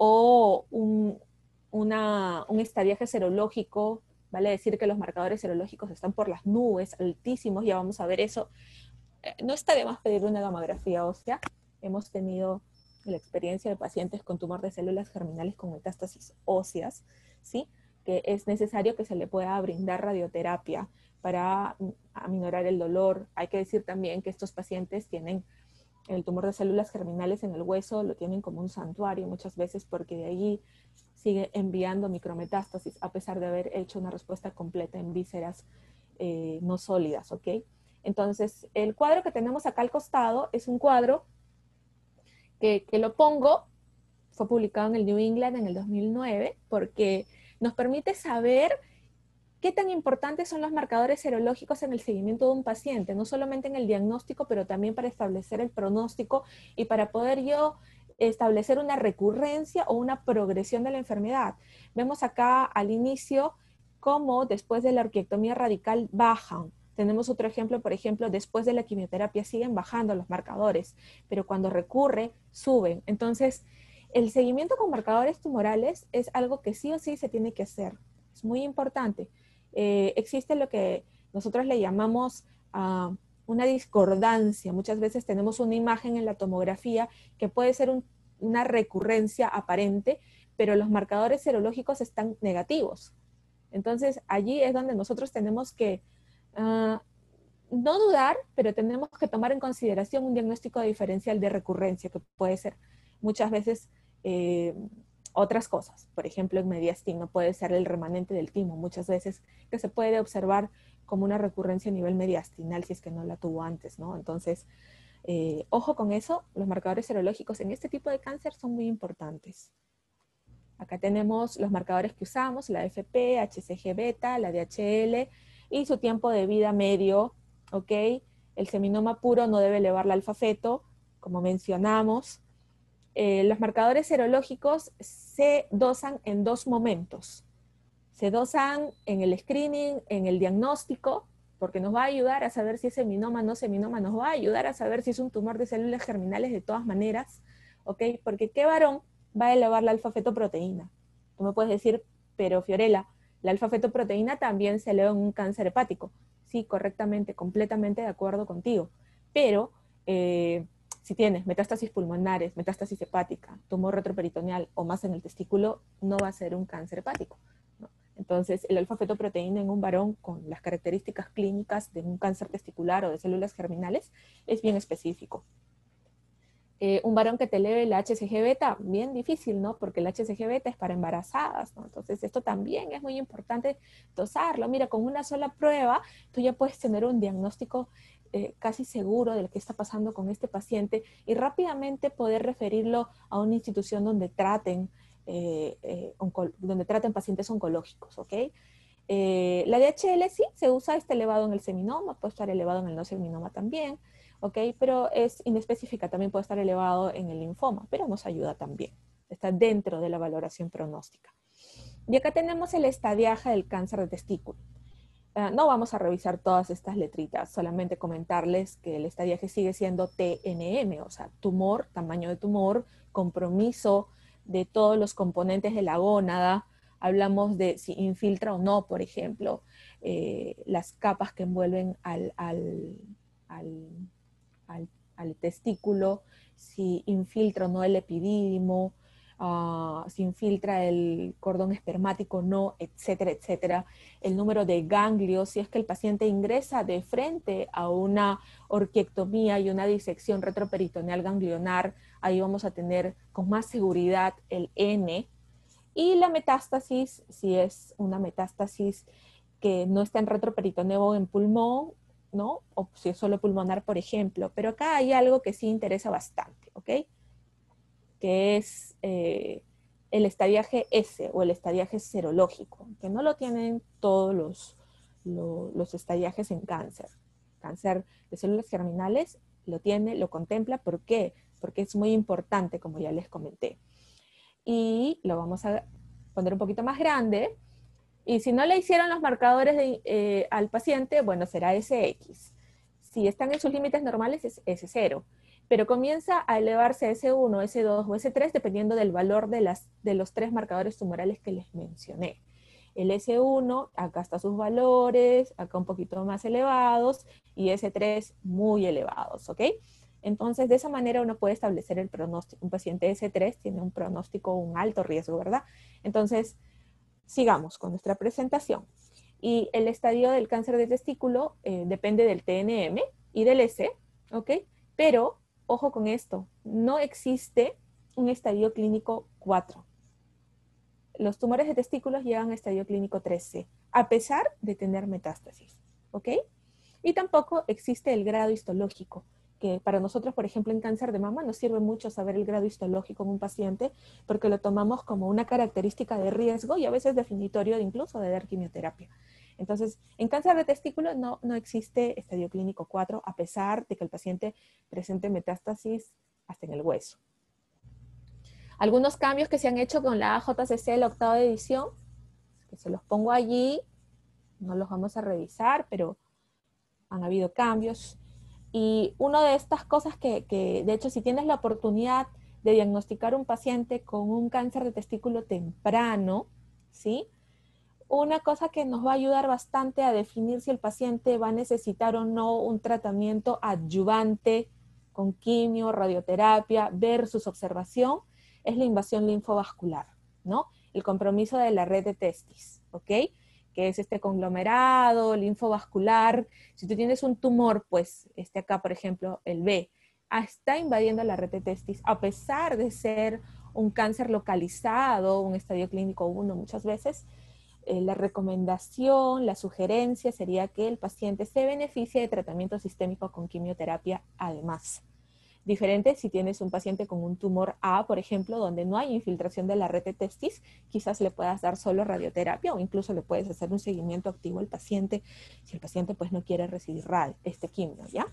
o un, una, un estadiaje serológico, vale decir que los marcadores serológicos están por las nubes, altísimos, ya vamos a ver eso, eh, no está de más pedir una gamografía ósea. Hemos tenido la experiencia de pacientes con tumor de células germinales con metástasis óseas, ¿sí? Que es necesario que se le pueda brindar radioterapia para aminorar el dolor. Hay que decir también que estos pacientes tienen el tumor de células germinales en el hueso, lo tienen como un santuario muchas veces porque de allí sigue enviando micrometástasis a pesar de haber hecho una respuesta completa en vísceras eh, no sólidas, ¿ok? Entonces, el cuadro que tenemos acá al costado es un cuadro que, que lo pongo, fue publicado en el New England en el dos mil nueve, porque nos permite saber qué tan importantes son los marcadores serológicos en el seguimiento de un paciente, no solamente en el diagnóstico, pero también para establecer el pronóstico y para poder yo establecer una recurrencia o una progresión de la enfermedad. Vemos acá al inicio cómo después de la orquiectomía radical bajan. Tenemos otro ejemplo, por ejemplo, después de la quimioterapia siguen bajando los marcadores, pero cuando recurre, suben. Entonces, el seguimiento con marcadores tumorales es algo que sí o sí se tiene que hacer. Es muy importante. Eh, existe lo que nosotros le llamamos uh, una discordancia. Muchas veces tenemos una imagen en la tomografía que puede ser un, una recurrencia aparente, pero los marcadores serológicos están negativos. Entonces, allí es donde nosotros tenemos que uh, no dudar, pero tenemos que tomar en consideración un diagnóstico diferencial de recurrencia, que puede ser muchas veces eh, otras cosas. Por ejemplo, en mediastino puede ser el remanente del timo, muchas veces que se puede observar como una recurrencia a nivel mediastinal si es que no la tuvo antes, ¿no? Entonces, eh, ojo con eso, los marcadores serológicos en este tipo de cáncer son muy importantes. Acá tenemos los marcadores que usamos, la F P, H C G beta, la D H L y su tiempo de vida medio, ¿ok? El seminoma puro no debe elevar la alfa-feto, como mencionamos. Eh, los marcadores serológicos se dosan en dos momentos. Se dosan en el screening, en el diagnóstico, porque nos va a ayudar a saber si es seminoma o no seminoma, nos va a ayudar a saber si es un tumor de células germinales de todas maneras, ¿ok? Porque ¿qué varón va a elevar la alfa-fetoproteína? Tú me puedes decir, pero Fiorella, la alfa-fetoproteína también se eleva en un cáncer hepático. Sí, correctamente, completamente de acuerdo contigo. Pero eh, si tienes metástasis pulmonares, metástasis hepática, tumor retroperitoneal o más en el testículo, no va a ser un cáncer hepático, ¿no? Entonces, el alfa-fetoproteína en un varón con las características clínicas de un cáncer testicular o de células germinales es bien específico. Eh, un varón que te eleve la H C G beta, bien difícil, ¿no? Porque la H C G beta es para embarazadas, ¿no? Entonces, esto también es muy importante dosarlo. Mira, con una sola prueba, tú ya puedes tener un diagnóstico eh, casi seguro de lo que está pasando con este paciente y rápidamente poder referirlo a una institución donde traten, eh, eh, donde traten pacientes oncológicos, ¿ok? Eh, la D H L sí se usa, está elevado en el seminoma, puede estar elevado en el no seminoma también, ¿ok? Pero es inespecífica, también puede estar elevado en el linfoma, pero nos ayuda también, está dentro de la valoración pronóstica. Y acá tenemos el estadiaje del cáncer de testículo. Uh, no vamos a revisar todas estas letritas, solamente comentarles que el estadiaje sigue siendo T N M, o sea, tumor, tamaño de tumor, compromiso de todos los componentes de la gónada. Hablamos de si infiltra o no, por ejemplo, eh, las capas que envuelven al, al, al, al, al testículo, si infiltra o no el epidídimo, uh, se infiltra el cordón espermático o no, etcétera, etcétera. El número de ganglios, si es que el paciente ingresa de frente a una orquiectomía y una disección retroperitoneal ganglionar, ahí vamos a tener con más seguridad el N. Y la metástasis, si es una metástasis que no está en retroperitoneo o en pulmón, ¿no? O si es solo pulmonar, por ejemplo. Pero acá hay algo que sí interesa bastante, ¿ok? Que es eh, el estadiaje S o el estadiaje serológico, que no lo tienen todos los, los, los estadiajes en cáncer. Cáncer de células germinales lo tiene, lo contempla. ¿Por qué? Porque es muy importante, como ya les comenté. Y lo vamos a poner un poquito más grande. Y si no le hicieron los marcadores de, eh, al paciente, bueno, será S X. Si están en sus límites normales, es S cero. Pero comienza a elevarse a S uno, S dos o S tres dependiendo del valor de, las, de los tres marcadores tumorales que les mencioné. El S uno, acá están sus valores, acá un poquito más elevados, y S tres muy elevados, ¿ok? Entonces, de esa manera uno puede establecer el pronóstico. Un paciente S tres tiene un pronóstico, un alto riesgo, ¿verdad? Entonces, sigamos con nuestra presentación. Y el estadio del cáncer de testículo eh, depende del T N M y del S, ¿ok? Pero, ojo con esto, no existe un estadio clínico cuatro. Los tumores de testículos llegan a estadio clínico tres C, a pesar de tener metástasis, ¿ok? Y tampoco existe el grado histológico, que para nosotros, por ejemplo, en cáncer de mama nos sirve mucho saber el grado histológico en un paciente porque lo tomamos como una característica de riesgo y a veces definitorio de incluso de dar quimioterapia. Entonces, en cáncer de testículo no, no existe estadio clínico cuatro, a pesar de que el paciente presente metástasis hasta en el hueso. Algunos cambios que se han hecho con la A J C C, la octava edición, que se los pongo allí, no los vamos a revisar, pero han habido cambios. Y una de estas cosas que, que, de hecho, si tienes la oportunidad de diagnosticar un paciente con un cáncer de testículo temprano, ¿sí? Una cosa que nos va a ayudar bastante a definir si el paciente va a necesitar o no un tratamiento adyuvante con quimio, radioterapia versus observación, es la invasión linfovascular, ¿no? El compromiso de la red de testis, ¿ok? Que es este conglomerado linfovascular. Si tú tienes un tumor, pues este acá, por ejemplo, el B, está invadiendo la red de testis, a pesar de ser un cáncer localizado, un estadio clínico uno muchas veces, eh, la recomendación, la sugerencia sería que el paciente se beneficie de tratamiento sistémico con quimioterapia además. Diferente si tienes un paciente con un tumor A, por ejemplo, donde no hay infiltración de la red de testis, quizás le puedas dar solo radioterapia o incluso le puedes hacer un seguimiento activo al paciente si el paciente pues no quiere recibir este quimio, ¿ya?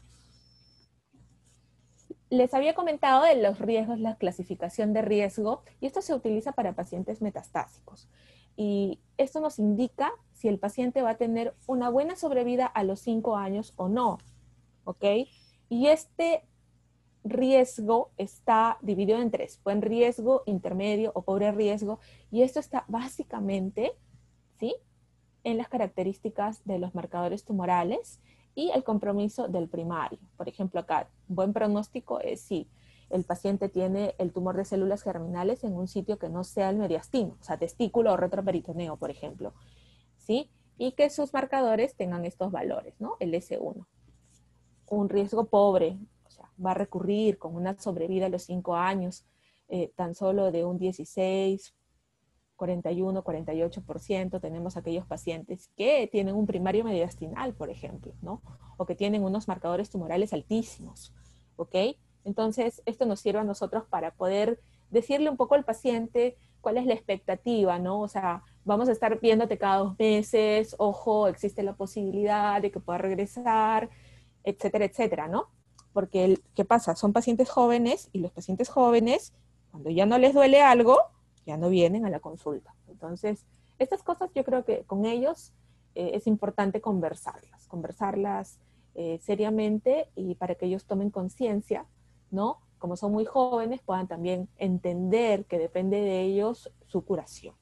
Les había comentado de los riesgos, la clasificación de riesgo, y esto se utiliza para pacientes metastásicos. Y esto nos indica si el paciente va a tener una buena sobrevida a los cinco años o no, ¿ok? Y este riesgo está dividido en tres, buen riesgo, intermedio o pobre riesgo, y esto está básicamente, ¿sí?, en las características de los marcadores tumorales y el compromiso del primario. Por ejemplo, acá, buen pronóstico es si el paciente tiene el tumor de células germinales en un sitio que no sea el mediastino, o sea, testículo o retroperitoneo, por ejemplo, ¿sí? Y que sus marcadores tengan estos valores, ¿no? El S uno. Un riesgo pobre, o sea, va a recurrir con una sobrevida a los cinco años, eh, tan solo de un dieciséis, cuarenta y uno, cuarenta y ocho por ciento. Tenemos aquellos pacientes que tienen un primario mediastinal, por ejemplo, ¿no? O que tienen unos marcadores tumorales altísimos, ¿ok? Entonces, esto nos sirve a nosotros para poder decirle un poco al paciente cuál es la expectativa, ¿no? O sea, vamos a estar viéndote cada dos meses, ojo, existe la posibilidad de que pueda regresar, etcétera, etcétera, ¿no? Porque, ¿qué pasa? Son pacientes jóvenes y los pacientes jóvenes, cuando ya no les duele algo, ya no vienen a la consulta. Entonces, estas cosas yo creo que con ellos eh, es importante conversarlas, conversarlas eh, seriamente y para que ellos tomen conciencia, ¿no? Como son muy jóvenes, puedan también entender que depende de ellos su curación.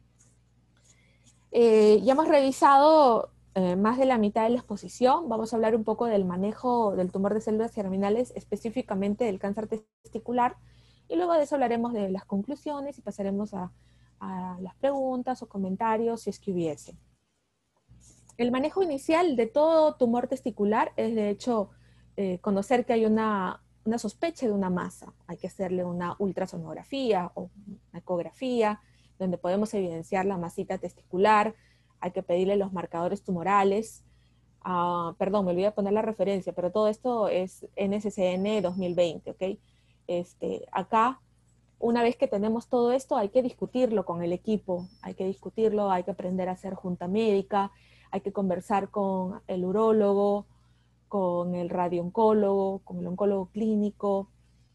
Eh, ya hemos revisado eh, más de la mitad de la exposición. Vamos a hablar un poco del manejo del tumor de células germinales, específicamente del cáncer testicular. y luego de eso hablaremos de las conclusiones y pasaremos a, a las preguntas o comentarios si es que hubiese. El manejo inicial de todo tumor testicular es de hecho eh, conocer que hay una, una sospecha de una masa. Hay que hacerle una ultrasonografía o una ecografía donde podemos evidenciar la masita testicular. Hay que pedirle los marcadores tumorales. Uh, perdón, me olvidé de poner la referencia, pero todo esto es N S C N dos mil veinte, ¿ok? Este, acá, una vez que tenemos todo esto, hay que discutirlo con el equipo, hay que discutirlo, hay que aprender a hacer junta médica, hay que conversar con el urólogo, con el radiooncólogo, con el oncólogo clínico,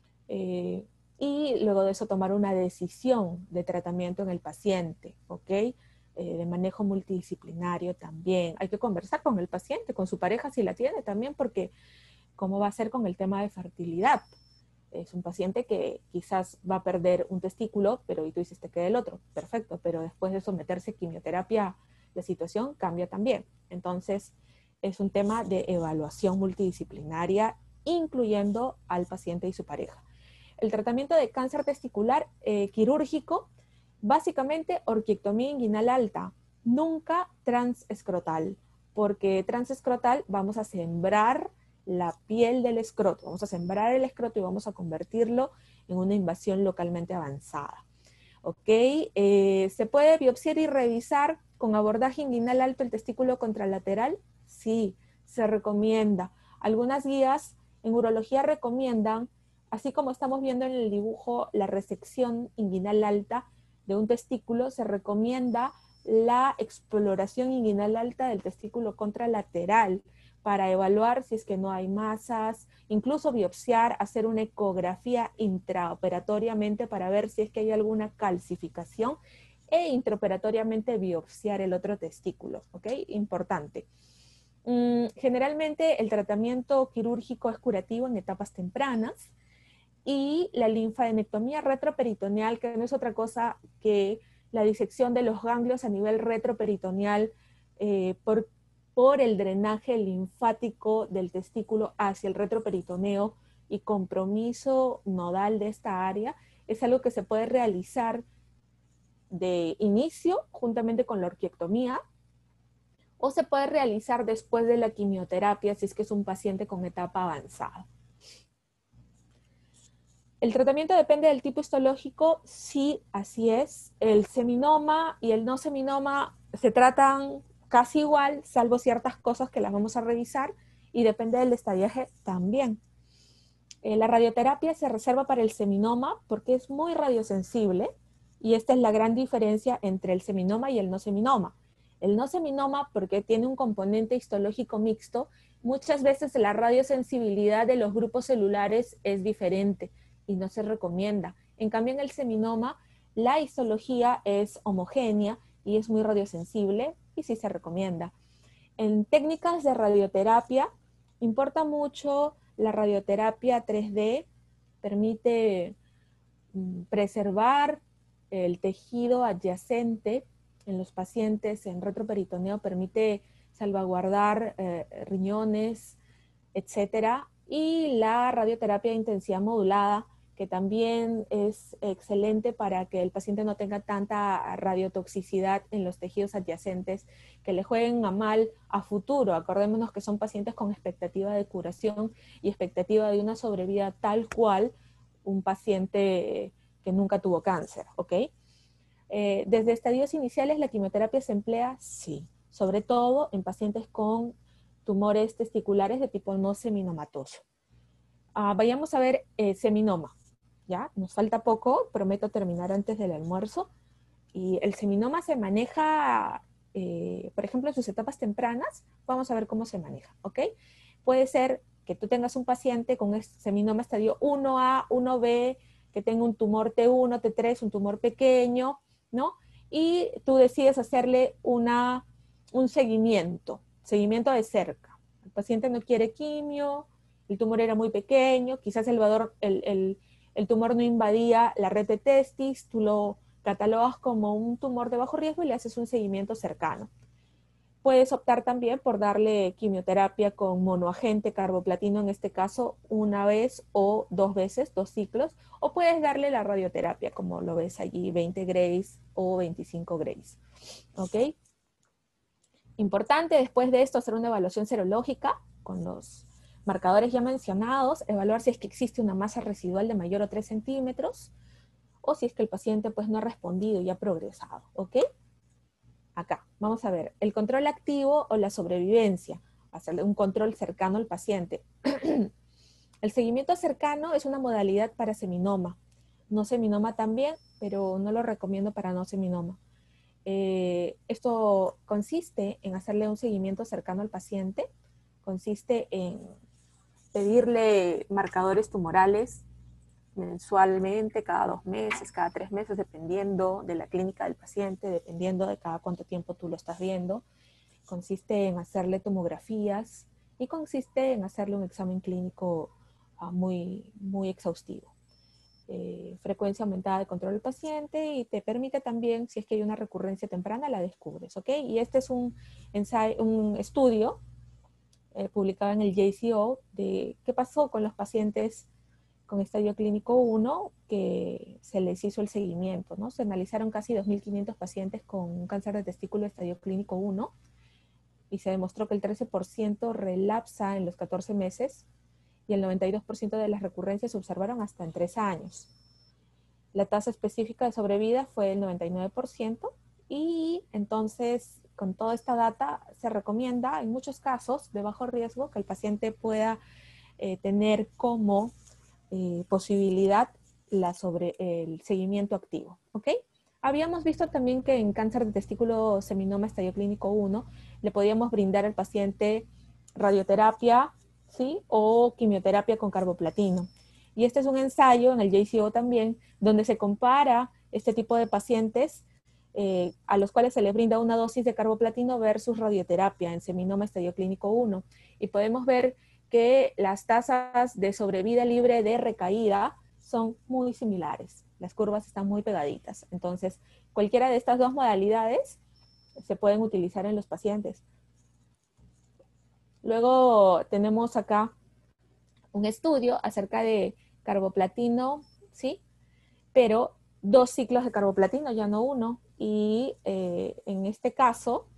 eh, y luego de eso tomar una decisión de tratamiento en el paciente, ¿ok? Eh, de manejo multidisciplinario también. Hay que conversar con el paciente, con su pareja si la tiene también, porque ¿cómo va a ser con el tema de fertilidad? Es un paciente que quizás va a perder un testículo, pero y tú dices, te queda el otro. Perfecto, pero después de someterse a quimioterapia, la situación cambia también. Entonces, es un tema de evaluación multidisciplinaria, incluyendo al paciente y su pareja. El tratamiento de cáncer testicular eh, quirúrgico, básicamente orquiectomía inguinal alta, nunca transescrotal, porque transescrotal vamos a sembrar la piel del escroto, vamos a sembrar el escroto y vamos a convertirlo en una invasión localmente avanzada. ¿Ok? Eh, ¿Se puede biopsiar y revisar con abordaje inguinal alto el testículo contralateral? Sí, se recomienda. Algunas guías en urología recomiendan, así como estamos viendo en el dibujo, la resección inguinal alta de un testículo, se recomienda la exploración inguinal alta del testículo contralateral para evaluar si es que no hay masas, incluso biopsiar, hacer una ecografía intraoperatoriamente para ver si es que hay alguna calcificación e intraoperatoriamente biopsiar el otro testículo, ¿ok? Importante. Mm, generalmente el tratamiento quirúrgico es curativo en etapas tempranas y la linfadenectomía retroperitoneal, que no es otra cosa que la disección de los ganglios a nivel retroperitoneal eh, por por el drenaje linfático del testículo hacia el retroperitoneo y compromiso nodal de esta área, es algo que se puede realizar de inicio juntamente con la orquiectomía o se puede realizar después de la quimioterapia si es que es un paciente con etapa avanzada. El tratamiento depende del tipo histológico, sí, así es. El seminoma y el no seminoma se tratan casi igual, salvo ciertas cosas que las vamos a revisar, y depende del estadiaje también. Eh, la radioterapia se reserva para el seminoma porque es muy radiosensible, y esta es la gran diferencia entre el seminoma y el no seminoma. El no seminoma, porque tiene un componente histológico mixto, muchas veces la radiosensibilidad de los grupos celulares es diferente y no se recomienda. En cambio, en el seminoma, la histología es homogénea y es muy radiosensible y sí se recomienda. En técnicas de radioterapia, importa mucho la radioterapia tres D, permite mm, preservar el tejido adyacente en los pacientes en retroperitoneo, permite salvaguardar eh, riñones, etcétera. Y la radioterapia de intensidad modulada, que también es excelente para que el paciente no tenga tanta radiotoxicidad en los tejidos adyacentes que le jueguen a mal a futuro. Acordémonos que son pacientes con expectativa de curación y expectativa de una sobrevida tal cual un paciente que nunca tuvo cáncer, ¿ok? Eh, desde estadios iniciales, ¿la quimioterapia se emplea? Sí, sobre todo en pacientes con tumores testiculares de tipo no seminomatoso. Uh, vayamos a ver eh, seminoma. ¿Ya? Nos falta poco, prometo terminar antes del almuerzo. Y el seminoma se maneja, eh, por ejemplo, en sus etapas tempranas. Vamos a ver cómo se maneja, ¿ok? Puede ser que tú tengas un paciente con seminoma estadio uno A, uno B, que tenga un tumor T uno, T tres, un tumor pequeño, ¿no? Y tú decides hacerle una, un seguimiento, seguimiento de cerca. El paciente no quiere quimio, el tumor era muy pequeño, quizás el, el, el el tumor no invadía la red de testis, tú lo catalogas como un tumor de bajo riesgo y le haces un seguimiento cercano. puedes optar también por darle quimioterapia con monoagente carboplatino, en este caso, una vez o dos veces, dos ciclos, o puedes darle la radioterapia, como lo ves allí, veinte grays o veinticinco grays. ¿Ok? Importante después de esto hacer una evaluación serológica con los marcadores ya mencionados, evaluar si es que existe una masa residual de mayor a tres centímetros, o si es que el paciente pues no ha respondido y ha progresado. ¿Ok? Acá, vamos a ver, el control activo o la sobrevivencia, hacerle un control cercano al paciente. El seguimiento cercano es una modalidad para seminoma. No seminoma también, pero no lo recomiendo para no seminoma. Eh, esto consiste en hacerle un seguimiento cercano al paciente, consiste en pedirle marcadores tumorales mensualmente, cada dos meses, cada tres meses, dependiendo de la clínica del paciente, dependiendo de cada cuánto tiempo tú lo estás viendo. Consiste en hacerle tomografías y consiste en hacerle un examen clínico uh, muy, muy exhaustivo. Eh, frecuencia aumentada de control del paciente y te permite también, si es que hay una recurrencia temprana, la descubres, ¿ok? Y este es un, ensayo, un estudio eh, publicado en el J C O de qué pasó con los pacientes con estadio clínico uno, que se les hizo el seguimiento, ¿no? Se analizaron casi dos mil quinientos pacientes con un cáncer de testículo de estadio clínico uno y se demostró que el trece por ciento relapsa en los catorce meses y el noventa y dos por ciento de las recurrencias se observaron hasta en tres años. La tasa específica de sobrevida fue el noventa y nueve por ciento y entonces con toda esta data se recomienda en muchos casos de bajo riesgo que el paciente pueda eh, tener como Eh, posibilidad la sobre el seguimiento activo, ¿ok? Habíamos visto también que en cáncer de testículo seminoma estadio clínico uno le podíamos brindar al paciente radioterapia, ¿sí? O quimioterapia con carboplatino. Y este es un ensayo en el J C O también, donde se compara este tipo de pacientes eh, a los cuales se les brinda una dosis de carboplatino versus radioterapia en seminoma estadio clínico uno. Y podemos ver que las tasas de sobrevida libre de recaída son muy similares. Las curvas están muy pegaditas. Entonces, cualquiera de estas dos modalidades se pueden utilizar en los pacientes. Luego tenemos acá un estudio acerca de carboplatino, ¿sí? Pero dos ciclos de carboplatino, ya no uno. Y eh, en este caso,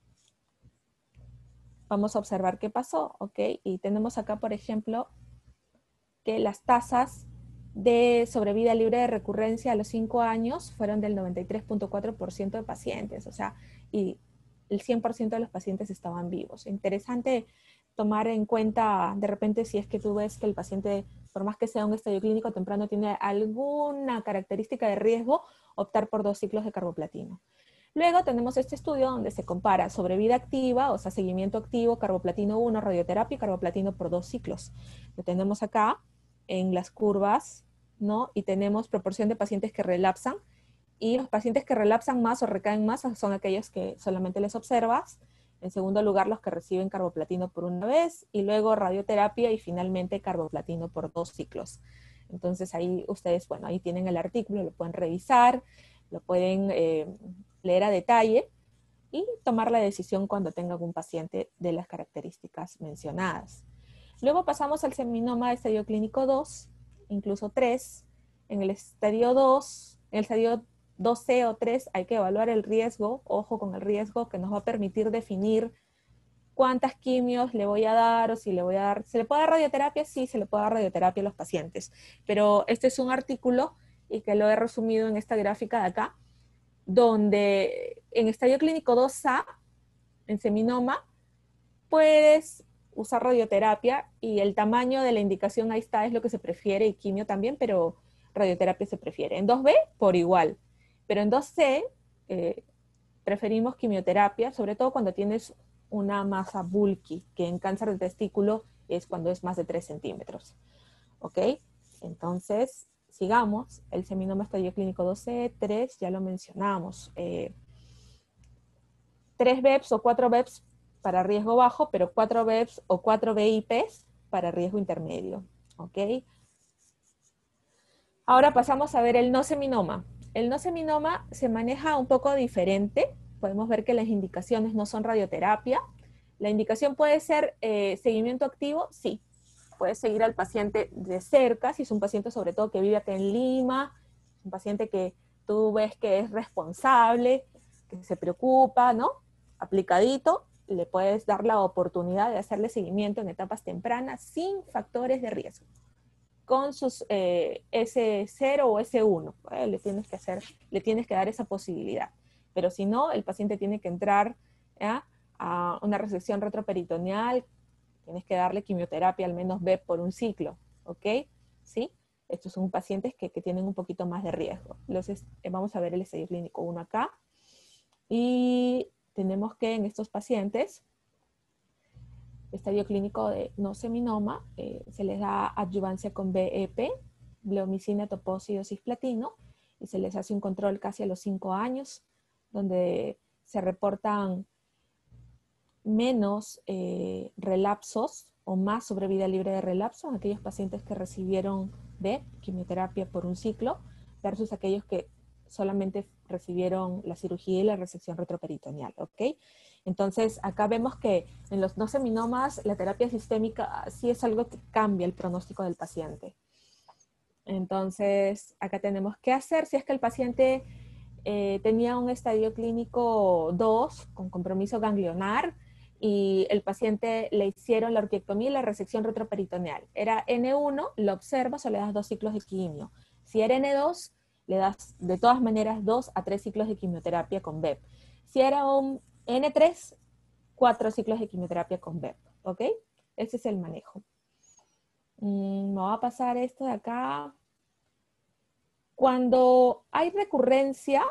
vamos a observar qué pasó, ¿ok? Y tenemos acá, por ejemplo, que las tasas de sobrevida libre de recurrencia a los cinco años fueron del noventa y tres punto cuatro por ciento de pacientes, o sea, y el cien por ciento de los pacientes estaban vivos. Interesante tomar en cuenta, de repente, si es que tú ves que el paciente, por más que sea un estadio clínico temprano, tiene alguna característica de riesgo, optar por dos ciclos de carboplatino. Luego tenemos este estudio donde se compara sobrevida activa, o sea, seguimiento activo, carboplatino uno, radioterapia y carboplatino por dos ciclos. Lo tenemos acá en las curvas, ¿no? Y tenemos proporción de pacientes que relapsan. Y los pacientes que relapsan más o recaen más son aquellos que solamente les observas. En segundo lugar, los que reciben carboplatino por una vez y luego radioterapia y finalmente carboplatino por dos ciclos. Entonces ahí ustedes, bueno, ahí tienen el artículo, lo pueden revisar, lo pueden eh, leer a detalle y tomar la decisión cuando tengan un paciente de las características mencionadas. Luego pasamos al seminoma de estadio clínico dos, incluso tres. En el estadio dos, en el estadio dos C o tres hay que evaluar el riesgo, ojo con el riesgo, que nos va a permitir definir cuántas quimios le voy a dar o si le voy a dar. ¿Se le puede dar radioterapia? Sí, se le puede dar radioterapia a los pacientes. Pero este es un artículo y que lo he resumido en esta gráfica de acá, donde en estadio clínico dos A, en seminoma, puedes usar radioterapia y el tamaño de la indicación ahí está, es lo que se prefiere, y quimio también, pero radioterapia se prefiere. En dos B, por igual. Pero en dos C, eh, preferimos quimioterapia, sobre todo cuando tienes una masa bulky, que en cáncer de testículo es cuando es más de tres centímetros. ¿Ok? Entonces, sigamos. El seminoma estadio clínico dos C, tres, ya lo mencionamos. Eh, tres B E Ps o cuatro B E Ps para riesgo bajo, pero cuatro B E Ps o cuatro B I Ps para riesgo intermedio. ¿Ok? Ahora pasamos a ver el no seminoma. El no seminoma se maneja un poco diferente. podemos ver que las indicaciones no son radioterapia. La indicación puede ser eh, seguimiento activo, sí. Puedes seguir al paciente de cerca, si es un paciente sobre todo que vive acá en Lima, un paciente que tú ves que es responsable, que se preocupa, ¿no? Aplicadito, le puedes dar la oportunidad de hacerle seguimiento en etapas tempranas sin factores de riesgo. Con sus eh, ese cero o ese uno, ¿eh? le, tienes que hacer, le tienes que dar esa posibilidad. Pero si no, el paciente tiene que entrar ¿eh? a una resección retroperitoneal, tienes que darle quimioterapia al menos B E P por un ciclo, ¿ok? ¿Sí? Estos son pacientes que, que tienen un poquito más de riesgo. Entonces, vamos a ver el estadio clínico uno acá. Y tenemos que en estos pacientes, estadio clínico de no seminoma, eh, se les da adyuvancia con B E P, bleomicina, topósido, cisplatino, y se les hace un control casi a los cinco años, donde se reportan menos eh, relapsos o más sobrevida libre de relapso en aquellos pacientes que recibieron B E P, quimioterapia por un ciclo, versus aquellos que solamente recibieron la cirugía y la resección retroperitoneal, ¿ok? Entonces, acá vemos que en los no seminomas la terapia sistémica sí es algo que cambia el pronóstico del paciente. Entonces, acá tenemos que hacer si es que el paciente eh, tenía un estadio clínico dos con compromiso ganglionar y el paciente le hicieron la orquiectomía y la resección retroperitoneal. Era ene uno, lo observas o le das dos ciclos de quimio. Si era ene dos, le das de todas maneras dos a tres ciclos de quimioterapia con B E P. Si era un ene tres, cuatro ciclos de quimioterapia con B E P, ¿ok? Ese es el manejo. Mm, me va a pasar esto de acá. Cuando hay recurrencia,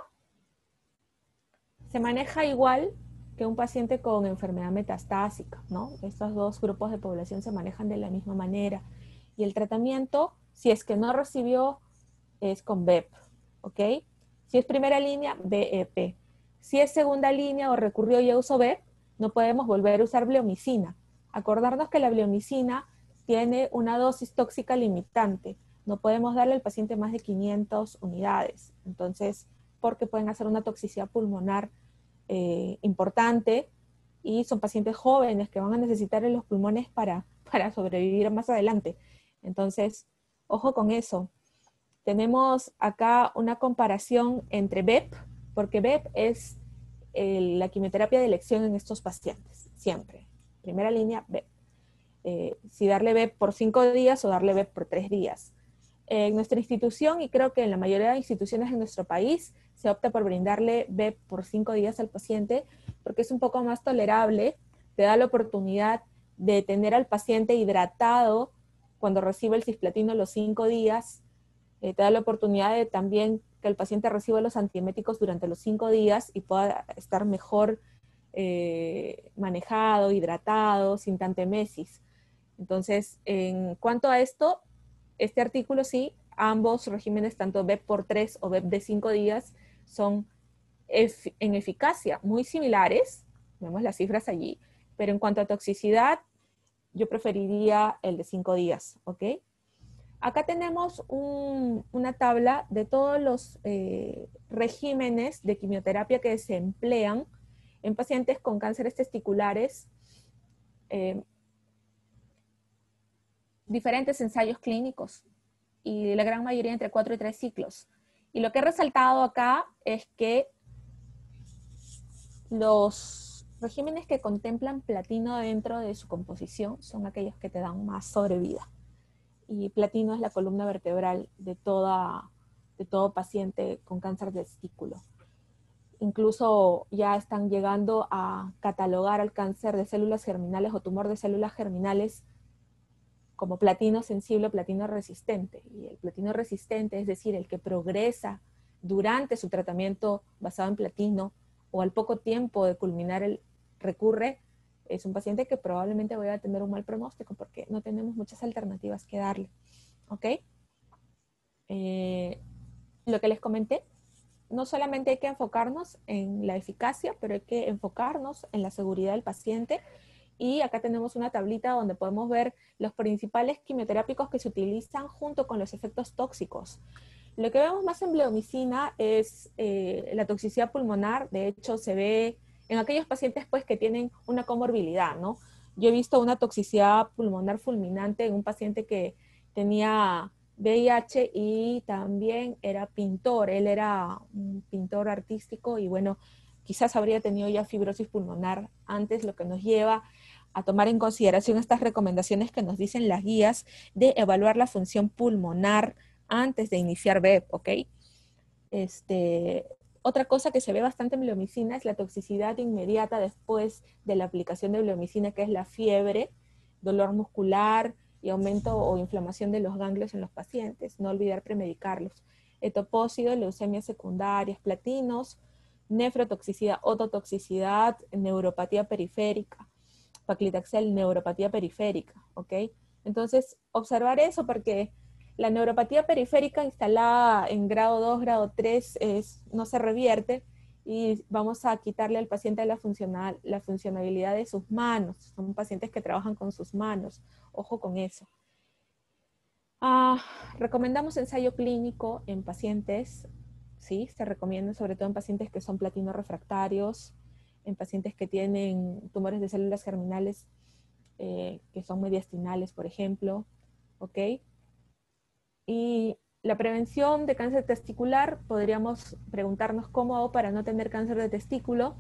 se maneja igual que un paciente con enfermedad metastásica, ¿no? Estos dos grupos de población se manejan de la misma manera. Y el tratamiento, si es que no recibió, es con B E P, ¿ok? Si es primera línea, B E P. Si es segunda línea o recurrió y usó B E P, no podemos volver a usar bleomicina. Acordarnos que la bleomicina tiene una dosis tóxica limitante. No podemos darle al paciente más de quinientas unidades. Entonces, porque pueden hacer una toxicidad pulmonar eh, importante y son pacientes jóvenes que van a necesitar en los pulmones para, para sobrevivir más adelante. Entonces, ojo con eso. Tenemos acá una comparación entre B E P, porque B E P es el, la quimioterapia de elección en estos pacientes, siempre. Primera línea, B E P. Eh, si darle B E P por cinco días o darle B E P por tres días. En nuestra institución, y creo que en la mayoría de instituciones en nuestro país, se opta por brindarle B E P por cinco días al paciente, porque es un poco más tolerable, te da la oportunidad de tener al paciente hidratado cuando recibe el cisplatino los cinco días, eh, te da la oportunidad de también que el paciente reciba los antieméticos durante los cinco días y pueda estar mejor eh, manejado, hidratado, sin tanta emesis. Entonces, en cuanto a esto, este artículo sí, ambos regímenes, tanto B E P por tres o B E P de cinco días, son ef en eficacia muy similares, vemos las cifras allí, pero en cuanto a toxicidad, yo preferiría el de cinco días, ¿ok? Acá tenemos un, una tabla de todos los eh, regímenes de quimioterapia que se emplean en pacientes con cánceres testiculares, eh, diferentes ensayos clínicos y la gran mayoría entre cuatro y tres ciclos. Y lo que he resaltado acá es que los regímenes que contemplan platino dentro de su composición son aquellos que te dan más sobrevida. Y platino es la columna vertebral de, toda, de todo paciente con cáncer de testículo. Incluso ya están llegando a catalogar al cáncer de células germinales o tumor de células germinales como platino sensible o platino resistente. Y el platino resistente, es decir, el que progresa durante su tratamiento basado en platino o al poco tiempo de culminar el recurre, es un paciente que probablemente vaya a tener un mal pronóstico porque no tenemos muchas alternativas que darle. ¿Ok? Eh, lo que les comenté, no solamente hay que enfocarnos en la eficacia, pero hay que enfocarnos en la seguridad del paciente. Y acá tenemos una tablita donde podemos ver los principales quimioterápicos que se utilizan junto con los efectos tóxicos. Lo que vemos más en bleomicina es eh, la toxicidad pulmonar. De hecho, se ve en aquellos pacientes pues, que tienen una comorbilidad, ¿no? Yo he visto una toxicidad pulmonar fulminante en un paciente que tenía V I H y también era pintor. Él era un pintor artístico y bueno, quizás habría tenido ya fibrosis pulmonar antes, lo que nos lleva a tomar en consideración estas recomendaciones que nos dicen las guías de evaluar la función pulmonar antes de iniciar B E P, ¿ok? Este, otra cosa que se ve bastante en bleomicina es la toxicidad inmediata después de la aplicación de bleomicina, que es la fiebre, dolor muscular y aumento o inflamación de los ganglios en los pacientes. No olvidar premedicarlos. Etopósido, leucemias secundarias, platinos, nefrotoxicidad, ototoxicidad, neuropatía periférica, paclitaxel, neuropatía periférica, ¿ok? Entonces, observar eso porque la neuropatía periférica instalada en grado dos, grado tres, es, no se revierte y vamos a quitarle al paciente la, funcional, la funcionabilidad de sus manos. Son pacientes que trabajan con sus manos. Ojo con eso. Ah, recomendamos ensayo clínico en pacientes, sí, se recomienda sobre todo en pacientes que son platino refractarios, en pacientes que tienen tumores de células germinales eh, que son mediastinales, por ejemplo, ¿ok? Y la prevención de cáncer testicular, podríamos preguntarnos cómo hago para no tener cáncer de testículo.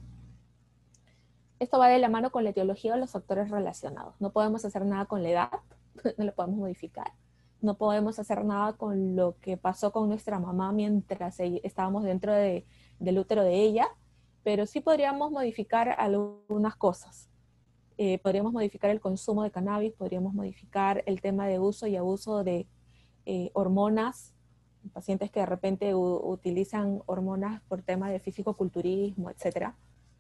Esto va de la mano con la etiología o los factores relacionados. No podemos hacer nada con la edad, no lo podemos modificar. No podemos hacer nada con lo que pasó con nuestra mamá mientras estábamos dentro de, del útero de ella, pero sí podríamos modificar algunas cosas. Eh, podríamos modificar el consumo de cannabis, podríamos modificar el tema de uso y abuso de eh, hormonas, pacientes que de repente utilizan hormonas por temas de fisicoculturismo, etcétera.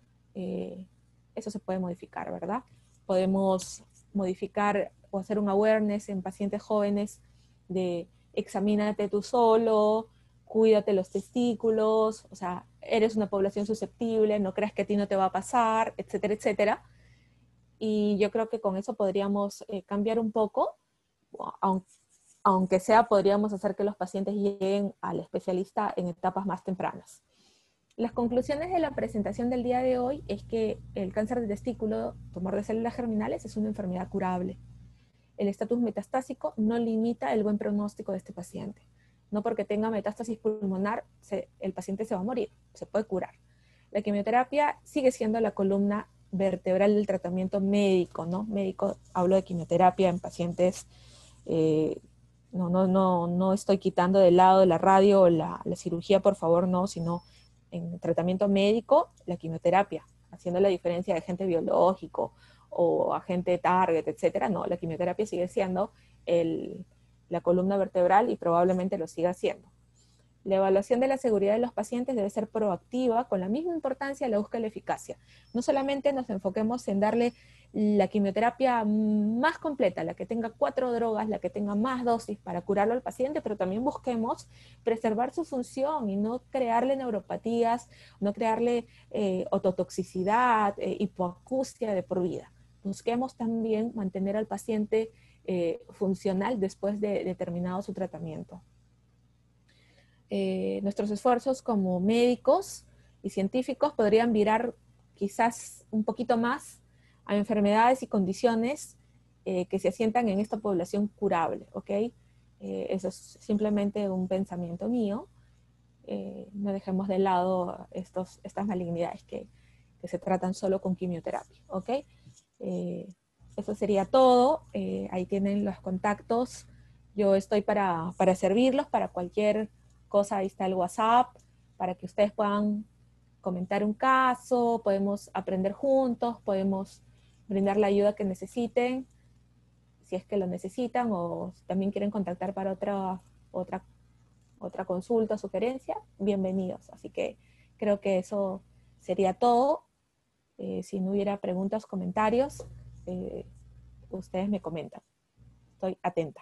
Eh, eso se puede modificar, ¿verdad? Podemos modificar o hacer un awareness en pacientes jóvenes de examínate tú solo, cuídate los testículos, o sea, eres una población susceptible, no creas que a ti no te va a pasar, etcétera, etcétera. Y yo creo que con eso podríamos eh, cambiar un poco, aunque, aunque sea podríamos hacer que los pacientes lleguen al especialista en etapas más tempranas. Las conclusiones de la presentación del día de hoy es que el cáncer de testículo, tumor de células germinales, es una enfermedad curable. El estatus metastásico no limita el buen pronóstico de este paciente. No porque tenga metástasis pulmonar, se, el paciente se va a morir, se puede curar. La quimioterapia sigue siendo la columna vertebral del tratamiento médico, ¿no? Médico, hablo de quimioterapia en pacientes, eh, no, no, no, no estoy quitando de lado la radio o la, la cirugía, por favor, no, sino en tratamiento médico, la quimioterapia, haciendo la diferencia de agente biológico o agente target, etcétera. No, la quimioterapia sigue siendo el, la columna vertebral y probablemente lo siga siendo. La evaluación de la seguridad de los pacientes debe ser proactiva, con la misma importancia a la búsqueda de la eficacia. No solamente nos enfoquemos en darle la quimioterapia más completa, la que tenga cuatro drogas, la que tenga más dosis para curarlo al paciente, pero también busquemos preservar su función y no crearle neuropatías, no crearle eh, ototoxicidad, eh, hipoacusia de por vida. Busquemos también mantener al paciente eh, funcional después de, de terminado su tratamiento. Eh, nuestros esfuerzos como médicos y científicos podrían virar quizás un poquito más a enfermedades y condiciones eh, que se asientan en esta población curable, ¿ok? Eh, eso es simplemente un pensamiento mío. Eh, no dejemos de lado estos, estas malignidades que, que se tratan solo con quimioterapia, ¿ok? Eh, eso sería todo. Eh, ahí tienen los contactos. Yo estoy para, para servirlos, para cualquier cosa. Ahí está el WhatsApp, para que ustedes puedan comentar un caso, podemos aprender juntos, podemos brindar la ayuda que necesiten, si es que lo necesitan, o si también quieren contactar para otra, otra, otra consulta, sugerencia, bienvenidos. Así que creo que eso sería todo. Eh, si no hubiera preguntas, comentarios, eh, ustedes me comentan. Estoy atenta.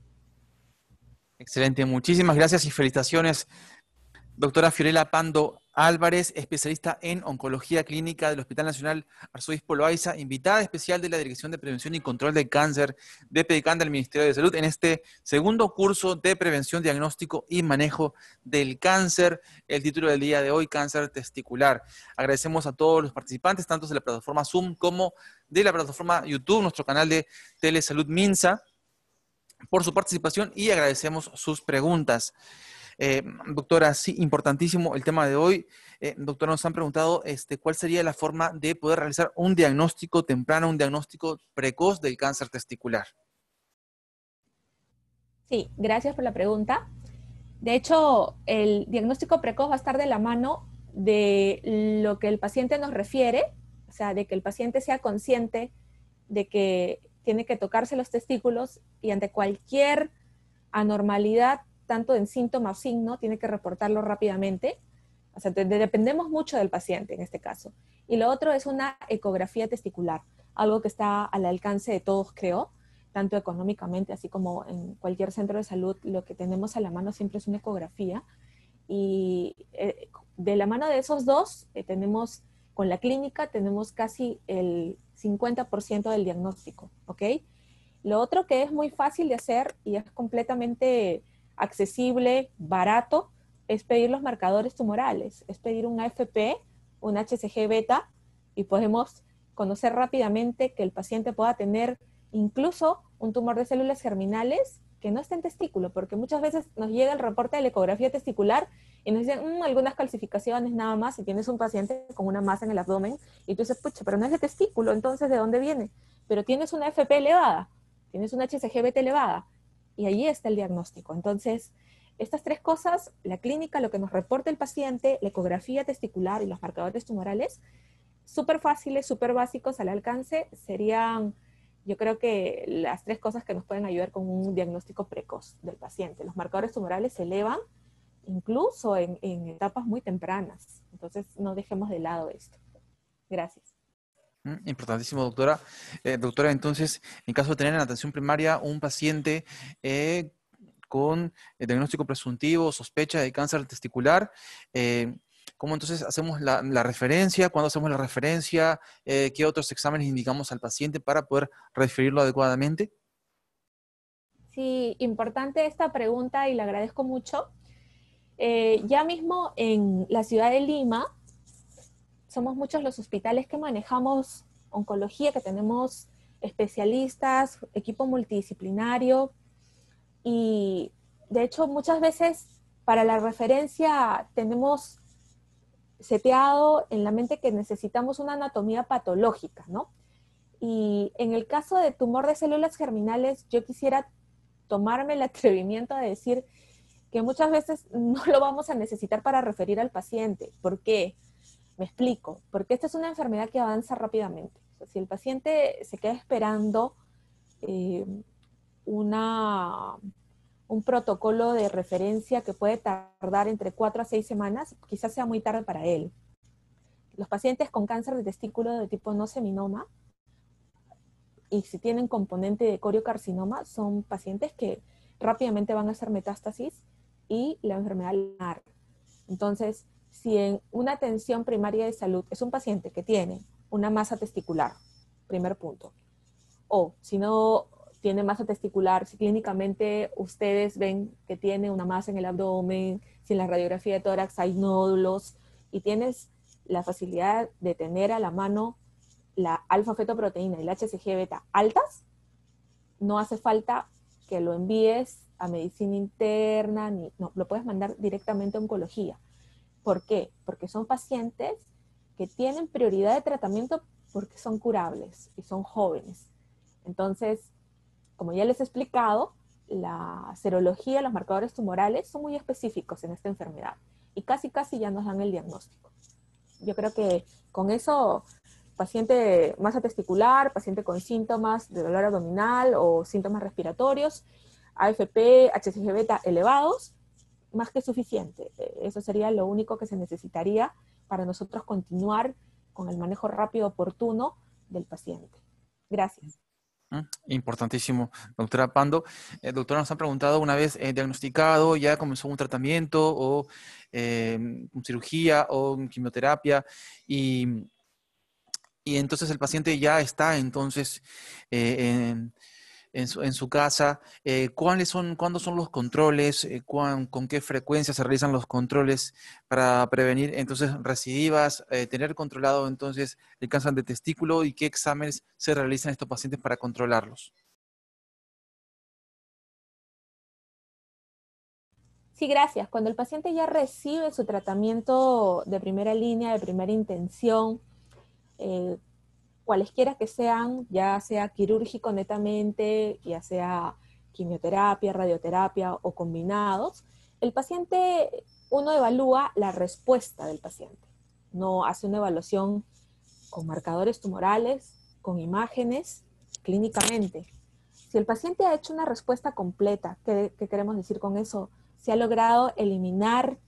Excelente, muchísimas gracias y felicitaciones, doctora Fiorella Pando Álvarez, especialista en oncología clínica del Hospital Nacional Arzobispo Loaiza, invitada especial de la Dirección de Prevención y Control del Cáncer de PEDICAN del Ministerio de Salud en este segundo curso de prevención, diagnóstico y manejo del cáncer. El título del día de hoy, cáncer testicular. Agradecemos a todos los participantes, tanto de la plataforma Zoom como de la plataforma YouTube, nuestro canal de Telesalud Minsa, por su participación y agradecemos sus preguntas. Eh, doctora, sí, importantísimo el tema de hoy. Eh, doctora, nos han preguntado este, cuál sería la forma de poder realizar un diagnóstico temprano, un diagnóstico precoz del cáncer testicular. Sí, gracias por la pregunta. De hecho, el diagnóstico precoz va a estar de la mano de lo que el paciente nos refiere, o sea, de que el paciente sea consciente de que tiene que tocarse los testículos y ante cualquier anormalidad, tanto en síntoma o signo, tiene que reportarlo rápidamente. O sea, de, de, dependemos mucho del paciente en este caso. Y lo otro es una ecografía testicular, algo que está al alcance de todos, creo, tanto económicamente, así como en cualquier centro de salud, lo que tenemos a la mano siempre es una ecografía. Y eh, de la mano de esos dos, eh, tenemos, con la clínica, tenemos casi el cincuenta por ciento del diagnóstico, ¿ok? Lo otro que es muy fácil de hacer y es completamente accesible, barato, es pedir los marcadores tumorales, es pedir un A F P, un H C G beta, y podemos conocer rápidamente que el paciente pueda tener incluso un tumor de células germinales que no está en testículo, porque muchas veces nos llega el reporte de la ecografía testicular y nos dicen mmm, algunas calcificaciones nada más, y tienes un paciente con una masa en el abdomen, y tú dices, pucha, pero no es de testículo, entonces ¿de dónde viene? Pero tienes una A F P elevada, tienes una H C G beta elevada, y allí está el diagnóstico. Entonces, estas tres cosas, la clínica, lo que nos reporta el paciente, la ecografía testicular y los marcadores tumorales, súper fáciles, súper básicos al alcance, serían, yo creo que las tres cosas que nos pueden ayudar con un diagnóstico precoz del paciente. Los marcadores tumorales se elevan incluso en, en etapas muy tempranas. Entonces, no dejemos de lado esto. Gracias. Importantísimo, doctora. Eh, doctora, entonces, en caso de tener en atención primaria un paciente eh, con el diagnóstico presuntivo, sospecha de cáncer testicular, eh, ¿cómo entonces hacemos la, la referencia? ¿Cuándo hacemos la referencia? Eh, ¿Qué otros exámenes indicamos al paciente para poder referirlo adecuadamente? Sí, importante esta pregunta y la agradezco mucho. Eh, ya mismo en la ciudad de Lima, somos muchos los hospitales que manejamos oncología, que tenemos especialistas, equipo multidisciplinario, y de hecho muchas veces para la referencia tenemos seteado en la mente que necesitamos una anatomía patológica, ¿no? Y en el caso de tumor de células germinales, yo quisiera tomarme el atrevimiento de decir que muchas veces no lo vamos a necesitar para referir al paciente. ¿Por qué? Me explico. Porque esta es una enfermedad que avanza rápidamente. O sea, si el paciente se queda esperando eh, una, un protocolo de referencia que puede tardar entre cuatro a seis semanas, quizás sea muy tarde para él. Los pacientes con cáncer de testículo de tipo no seminoma, y si tienen componente de coriocarcinoma, son pacientes que rápidamente van a hacer metástasis y la enfermedad larga. Entonces, si en una atención primaria de salud es un paciente que tiene una masa testicular, primer punto, o si no tiene masa testicular, si clínicamente ustedes ven que tiene una masa en el abdomen, si en la radiografía de tórax hay nódulos, y tienes la facilidad de tener a la mano la alfa-fetoproteína y la H C G beta altas, no hace falta que lo envíes a medicina interna, ni, no, lo puedes mandar directamente a oncología. ¿Por qué? Porque son pacientes que tienen prioridad de tratamiento porque son curables y son jóvenes. Entonces, como ya les he explicado, la serología, los marcadores tumorales son muy específicos en esta enfermedad y casi casi ya nos dan el diagnóstico. Yo creo que con eso, paciente masa testicular, paciente con síntomas de dolor abdominal o síntomas respiratorios, A F P, H C G beta elevados, más que suficiente. Eso sería lo único que se necesitaría para nosotros continuar con el manejo rápido oportuno del paciente. Gracias. Mm, Importantísimo, doctora Pando. Eh, doctora, nos han preguntado una vez eh, diagnosticado, ya comenzó un tratamiento o eh, cirugía o quimioterapia y, y entonces el paciente ya está entonces eh, en, en su, en su casa. Eh, ¿cuáles son, cuándo son los controles? Eh, cuán- ¿con qué frecuencia se realizan los controles para prevenir entonces recidivas, eh, tener controlado entonces el cáncer de testículo y qué exámenes se realizan a estos pacientes para controlarlos? Sí, gracias. Cuando el paciente ya recibe su tratamiento de primera línea, de primera intención, eh, cualesquiera que sean, ya sea quirúrgico netamente, ya sea quimioterapia, radioterapia o combinados, el paciente, uno evalúa la respuesta del paciente. No hace una evaluación con marcadores tumorales, con imágenes, clínicamente. Si el paciente ha hecho una respuesta completa, ¿qué, qué queremos decir con eso? Se ha logrado eliminar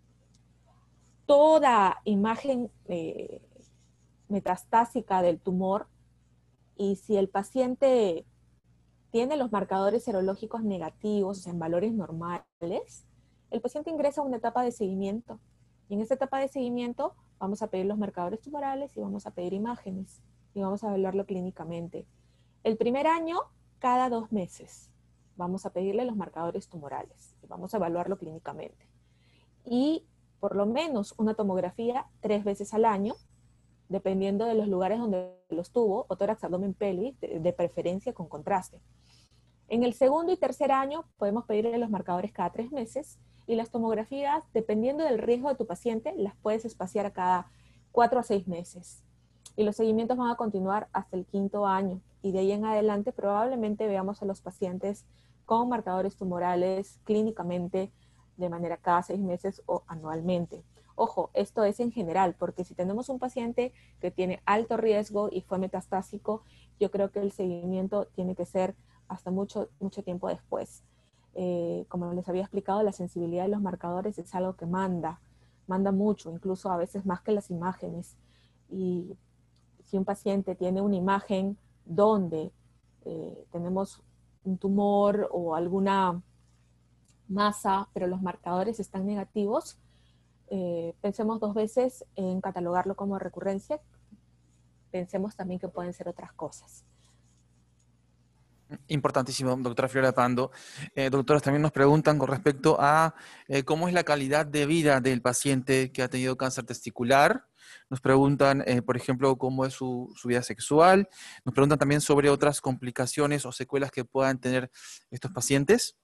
toda imagen eh, metastásica del tumor, y si el paciente tiene los marcadores serológicos negativos, o sea, en valores normales, el paciente ingresa a una etapa de seguimiento. Y en esta etapa de seguimiento vamos a pedir los marcadores tumorales y vamos a pedir imágenes y vamos a evaluarlo clínicamente. El primer año, cada dos meses, vamos a pedirle los marcadores tumorales y vamos a evaluarlo clínicamente. Y por lo menos una tomografía tres veces al año, dependiendo de los lugares donde los tuvo, o tórax, abdomen, pelvis, de, de preferencia con contraste. En el segundo y tercer año podemos pedirle los marcadores cada tres meses y las tomografías, dependiendo del riesgo de tu paciente, las puedes espaciar a cada cuatro a seis meses. Y los seguimientos van a continuar hasta el quinto año y de ahí en adelante probablemente veamos a los pacientes con marcadores tumorales clínicamente de manera cada seis meses o anualmente. Ojo, esto es en general, porque si tenemos un paciente que tiene alto riesgo y fue metastásico, yo creo que el seguimiento tiene que ser hasta mucho, mucho tiempo después. Eh, como les había explicado, la sensibilidad de los marcadores es algo que manda, manda mucho, incluso a veces más que las imágenes. Y si un paciente tiene una imagen donde eh, tenemos un tumor o alguna masa, pero los marcadores están negativos, eh, pensemos dos veces en catalogarlo como recurrencia. Pensemos también que pueden ser otras cosas. Importantísimo, doctora Fiora Pando. Eh, doctoras, también nos preguntan con respecto a eh, cómo es la calidad de vida del paciente que ha tenido cáncer testicular. Nos preguntan, eh, por ejemplo, cómo es su, su vida sexual. Nos preguntan también sobre otras complicaciones o secuelas que puedan tener estos pacientes.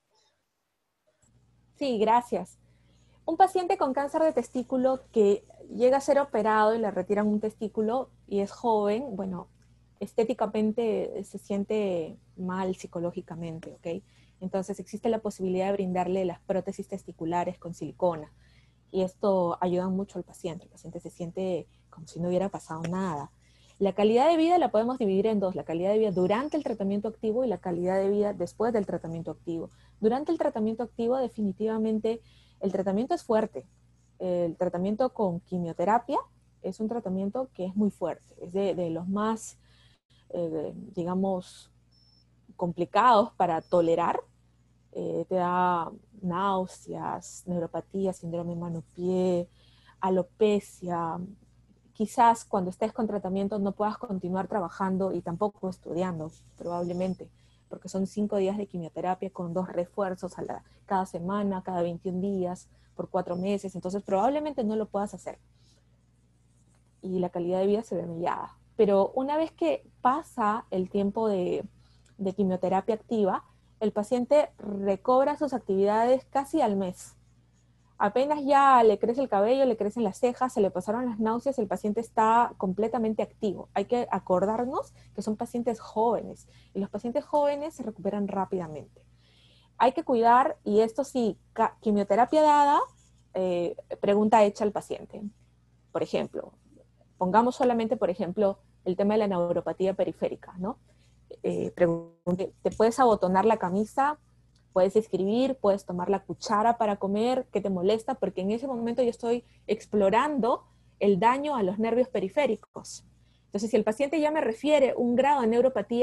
Sí, gracias. Un paciente con cáncer de testículo que llega a ser operado y le retiran un testículo y es joven, bueno, estéticamente se siente mal psicológicamente, ¿ok? Entonces existe la posibilidad de brindarle las prótesis testiculares con silicona y esto ayuda mucho al paciente. El paciente se siente como si no hubiera pasado nada. La calidad de vida la podemos dividir en dos, la calidad de vida durante el tratamiento activo y la calidad de vida después del tratamiento activo. Durante el tratamiento activo definitivamente el tratamiento es fuerte. El tratamiento con quimioterapia es un tratamiento que es muy fuerte, es de, de los más, eh, digamos, complicados para tolerar. Eh, te da náuseas, neuropatía, síndrome mano-pie, alopecia. Quizás cuando estés con tratamiento no puedas continuar trabajando y tampoco estudiando, probablemente, porque son cinco días de quimioterapia con dos refuerzos a la, cada semana, cada veintiún días, por cuatro meses, entonces probablemente no lo puedas hacer. Y la calidad de vida se ve mellada. Pero una vez que pasa el tiempo de, de quimioterapia activa, el paciente recobra sus actividades casi al mes. Apenas ya le crece el cabello, le crecen las cejas, se le pasaron las náuseas, el paciente está completamente activo. Hay que acordarnos que son pacientes jóvenes y los pacientes jóvenes se recuperan rápidamente. Hay que cuidar, y esto sí, quimioterapia dada, eh, pregunta hecha al paciente. Por ejemplo, pongamos solamente, por ejemplo, el tema de la neuropatía periférica, ¿no? Eh, pregunte, ¿te puedes abotonar la camisa? Puedes escribir, puedes tomar la cuchara para comer, ¿qué te molesta? Porque en ese momento yo estoy explorando el daño a los nervios periféricos. Entonces, si el paciente ya me refiere un grado de neuropatía,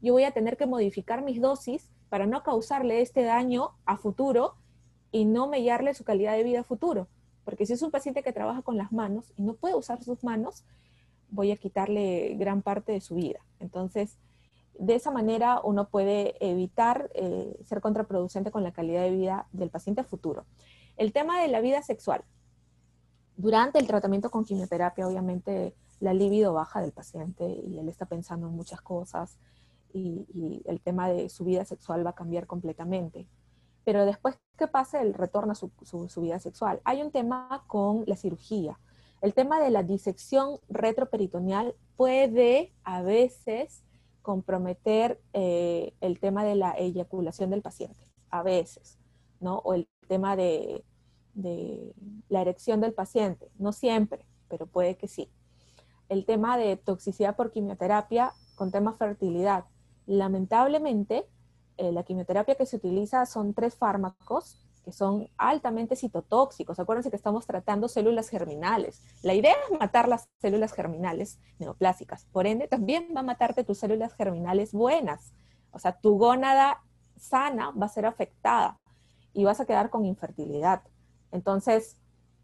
yo voy a tener que modificar mis dosis para no causarle este daño a futuro y no mellarle su calidad de vida a futuro. Porque si es un paciente que trabaja con las manos y no puede usar sus manos, voy a quitarle gran parte de su vida. Entonces, de esa manera uno puede evitar eh, ser contraproducente con la calidad de vida del paciente a futuro. El tema de la vida sexual. Durante el tratamiento con quimioterapia, obviamente, la libido baja del paciente y él está pensando en muchas cosas y, y el tema de su vida sexual va a cambiar completamente. Pero después que pase, el retorno a su, su, su vida sexual. Hay un tema con la cirugía. El tema de la disección retroperitoneal puede a veces comprometer eh, el tema de la eyaculación del paciente, a veces, ¿no? O el tema de, de la erección del paciente, no siempre, pero puede que sí. El tema de toxicidad por quimioterapia con tema fertilidad. Lamentablemente, eh, la quimioterapia que se utiliza son tres fármacos que son altamente citotóxicos. Acuérdense que estamos tratando células germinales. La idea es matar las células germinales neoplásicas. Por ende, también va a matarte tus células germinales buenas. O sea, tu gónada sana va a ser afectada y vas a quedar con infertilidad. Entonces,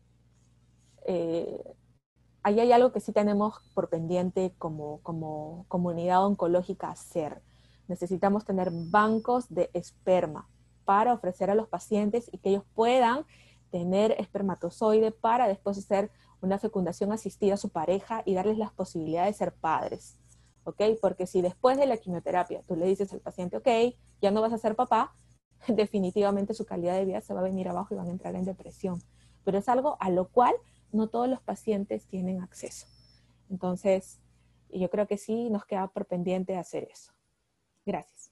eh, ahí hay algo que sí tenemos por pendiente como, como comunidad oncológica hacer. Necesitamos tener bancos de esperma para ofrecer a los pacientes y que ellos puedan tener espermatozoide para después hacer una fecundación asistida a su pareja y darles las posibilidades de ser padres, ¿ok? Porque si después de la quimioterapia tú le dices al paciente, ok, ya no vas a ser papá, definitivamente su calidad de vida se va a venir abajo y van a entrar en depresión. Pero es algo a lo cual no todos los pacientes tienen acceso. Entonces, yo creo que sí nos queda por pendiente hacer eso. Gracias.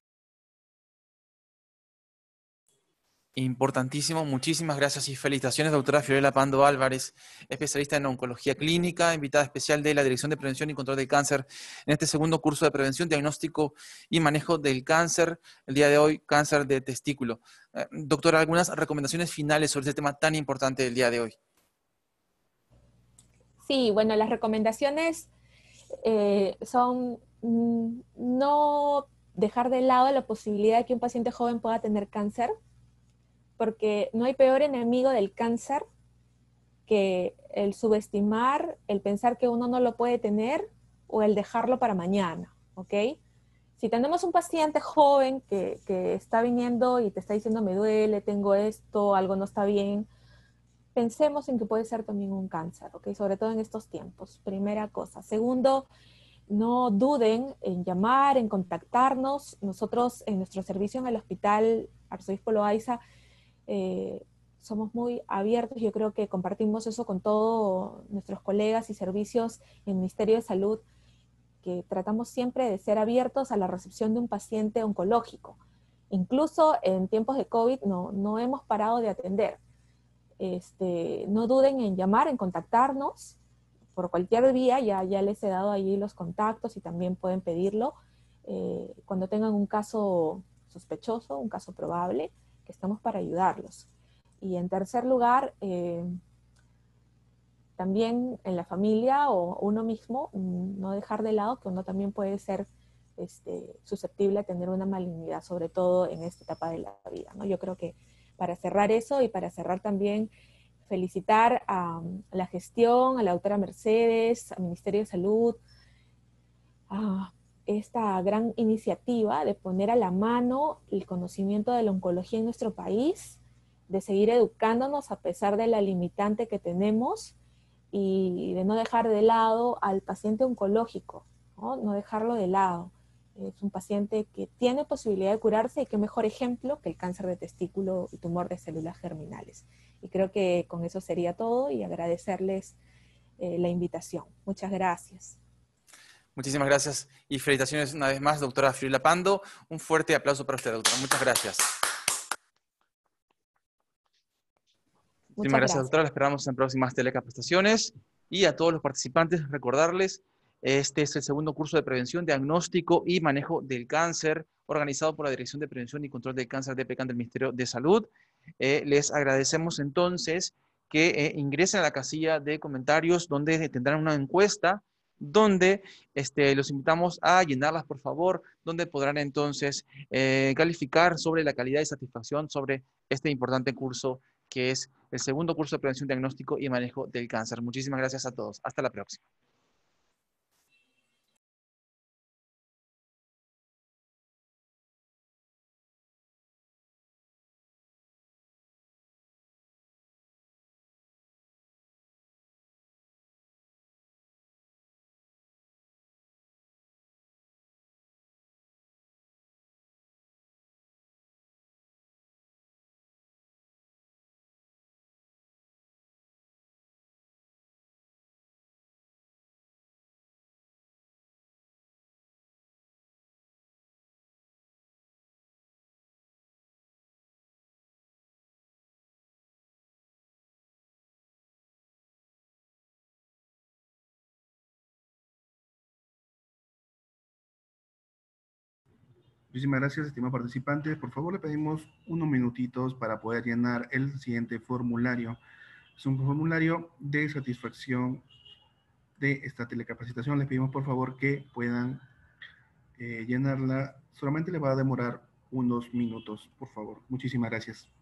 Importantísimo, muchísimas gracias y felicitaciones, doctora Fiorella Pando Álvarez, especialista en oncología clínica, invitada especial de la Dirección de Prevención y Control del Cáncer en este segundo curso de prevención, diagnóstico y manejo del cáncer, el día de hoy, cáncer de testículo. Eh, doctora, algunas recomendaciones finales sobre este tema tan importante del día de hoy. Sí, bueno, las recomendaciones eh, son mm, no dejar de lado la posibilidad de que un paciente joven pueda tener cáncer, porque no hay peor enemigo del cáncer que el subestimar, el pensar que uno no lo puede tener o el dejarlo para mañana, ¿ok? Si tenemos un paciente joven que, que está viniendo y te está diciendo me duele, tengo esto, algo no está bien, pensemos en que puede ser también un cáncer, ¿ok? Sobre todo en estos tiempos, primera cosa. Segundo, no duden en llamar, en contactarnos. Nosotros en nuestro servicio en el Hospital Arzobispo Loaiza eh, somos muy abiertos. Yo creo que compartimos eso con todos nuestros colegas y servicios en el Ministerio de Salud, que tratamos siempre de ser abiertos a la recepción de un paciente oncológico. Incluso en tiempos de COVID no, no hemos parado de atender. Este, no duden en llamar, en contactarnos por cualquier vía, ya, ya les he dado allí los contactos y también pueden pedirlo eh, cuando tengan un caso sospechoso, un caso probable, que estamos para ayudarlos. Y en tercer lugar, eh, también en la familia o uno mismo, no dejar de lado que uno también puede ser este, susceptible a tener una malignidad, sobre todo en esta etapa de la vida, ¿no? Yo creo que para cerrar eso y para cerrar también felicitar a la gestión, a la doctora Mercedes, al Ministerio de Salud, a esta gran iniciativa de poner a la mano el conocimiento de la oncología en nuestro país, de seguir educándonos a pesar de la limitante que tenemos y de no dejar de lado al paciente oncológico, ¿no? No dejarlo de lado. Es un paciente que tiene posibilidad de curarse y qué mejor ejemplo que el cáncer de testículo y tumor de células germinales. Y creo que con eso sería todo y agradecerles eh, la invitación. Muchas gracias. Muchísimas gracias y felicitaciones una vez más, doctora Fiorella Pando. Un fuerte aplauso para usted, doctora. Muchas gracias. Muchas Muchísimas gracias, gracias. doctora. La esperamos en próximas telecapacitaciones. Y a todos los participantes, recordarles, este es el segundo curso de prevención, diagnóstico y manejo del cáncer, organizado por la Dirección de Prevención y Control del Cáncer de PECAN del Ministerio de Salud. Eh, les agradecemos entonces que eh, ingresen a la casilla de comentarios donde tendrán una encuesta donde este, los invitamos a llenarlas, por favor, donde podrán entonces eh, calificar sobre la calidad y satisfacción sobre este importante curso que es el segundo curso de prevención, diagnóstico y manejo del cáncer. Muchísimas gracias a todos. Hasta la próxima. Muchísimas gracias, estimados participantes. Por favor, le pedimos unos minutitos para poder llenar el siguiente formulario. Es un formulario de satisfacción de esta telecapacitación. Les pedimos, por favor, que puedan eh, llenarla. Solamente le va a demorar unos minutos, por favor. Muchísimas gracias.